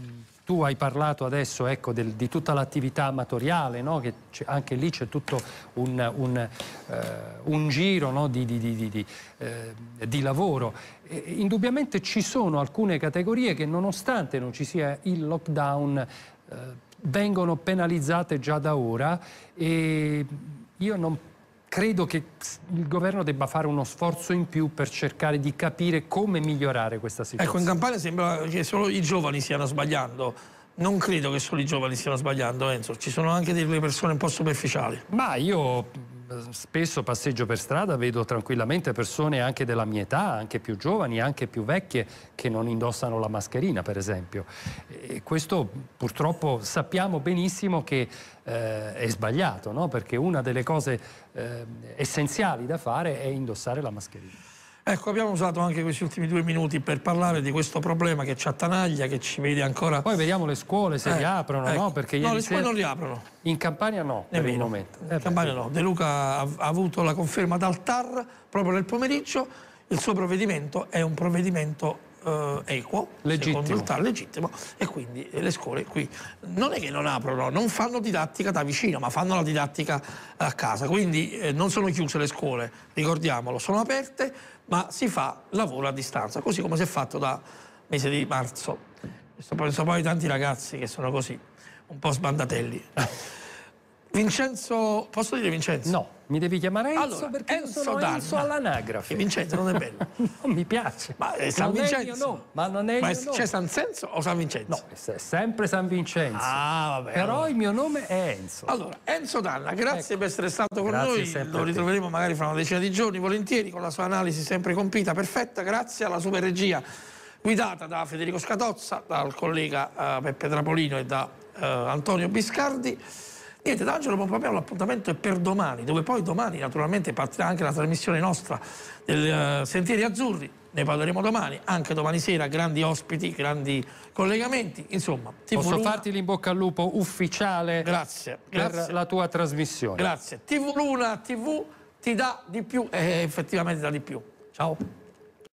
tu hai parlato adesso, ecco, del, di tutta l'attività amatoriale, no? Che anche lì c'è tutto un, un, eh, un giro, no? di, di, di, di, eh, di lavoro. E, indubbiamente ci sono alcune categorie che, nonostante non ci sia il lockdown, eh, vengono penalizzate già da ora, e io non credo che il governo debba fare uno sforzo in più per cercare di capire come migliorare questa situazione. Ecco, in Campania sembra che solo i giovani stiano sbagliando. Non credo che solo i giovani stiano sbagliando, Enzo. Ci sono anche delle persone un po' superficiali. Ma io spesso passeggio per strada, vedo tranquillamente persone anche della mia età, anche più giovani, anche più vecchie, che non indossano la mascherina, per esempio. E questo purtroppo sappiamo benissimo che eh, è sbagliato, no? Perché una delle cose eh, essenziali da fare è indossare la mascherina. Ecco, abbiamo usato anche questi ultimi due minuti per parlare di questo problema che ci attanaglia, che ci vede ancora... Poi vediamo le scuole se eh, riaprono, ecco. no? Perché no, ieri le scuole sera... non riaprono. In Campania no, per il momento. In eh Campania no. De Luca ha, ha avuto la conferma dal T A R proprio nel pomeriggio. Il suo provvedimento è un provvedimento eh, equo, legittimo. secondo il T A R, legittimo, e quindi le scuole qui non è che non aprono, non fanno didattica da vicino, ma fanno la didattica a casa, quindi eh, non sono chiuse le scuole, ricordiamolo, sono aperte, ma si fa lavoro a distanza, così come si è fatto da mese di marzo. Penso poi ai tanti ragazzi che sono così, un po' sbandatelli. Vincenzo, posso dire Vincenzo? No, mi devi chiamare Enzo, allora, perché Enzo io sono Danna. Enzo all'anagrafe. Vincenzo non è bello. Non mi piace. Ma è San non Vincenzo? È il mio nome, ma non è ma il mio nome. c'è San Senso o San Vincenzo? No, è sempre San Vincenzo. Ah, vabbè. Però allora. il mio nome è Enzo. Allora, Enzo Danna, grazie ecco. per essere stato con grazie noi. Lo ritroveremo magari fra una decina di giorni, volentieri, con la sua analisi sempre compita, perfetta. Grazie alla super regia guidata da Federico Scatozza, dal collega uh, Peppe Trapolino e da uh, Antonio Biscardi. Niente, da Angelo Pompapeo l'appuntamento è per domani, dove poi domani naturalmente partirà anche la trasmissione nostra del uh, Sentieri Azzurri, ne parleremo domani, anche domani sera, grandi ospiti, grandi collegamenti, insomma. Posso Luna... farti l'in bocca al lupo ufficiale grazie, per grazie. la tua trasmissione. Grazie. T V Luna, T V ti dà di più e effettivamente dà di più. Ciao.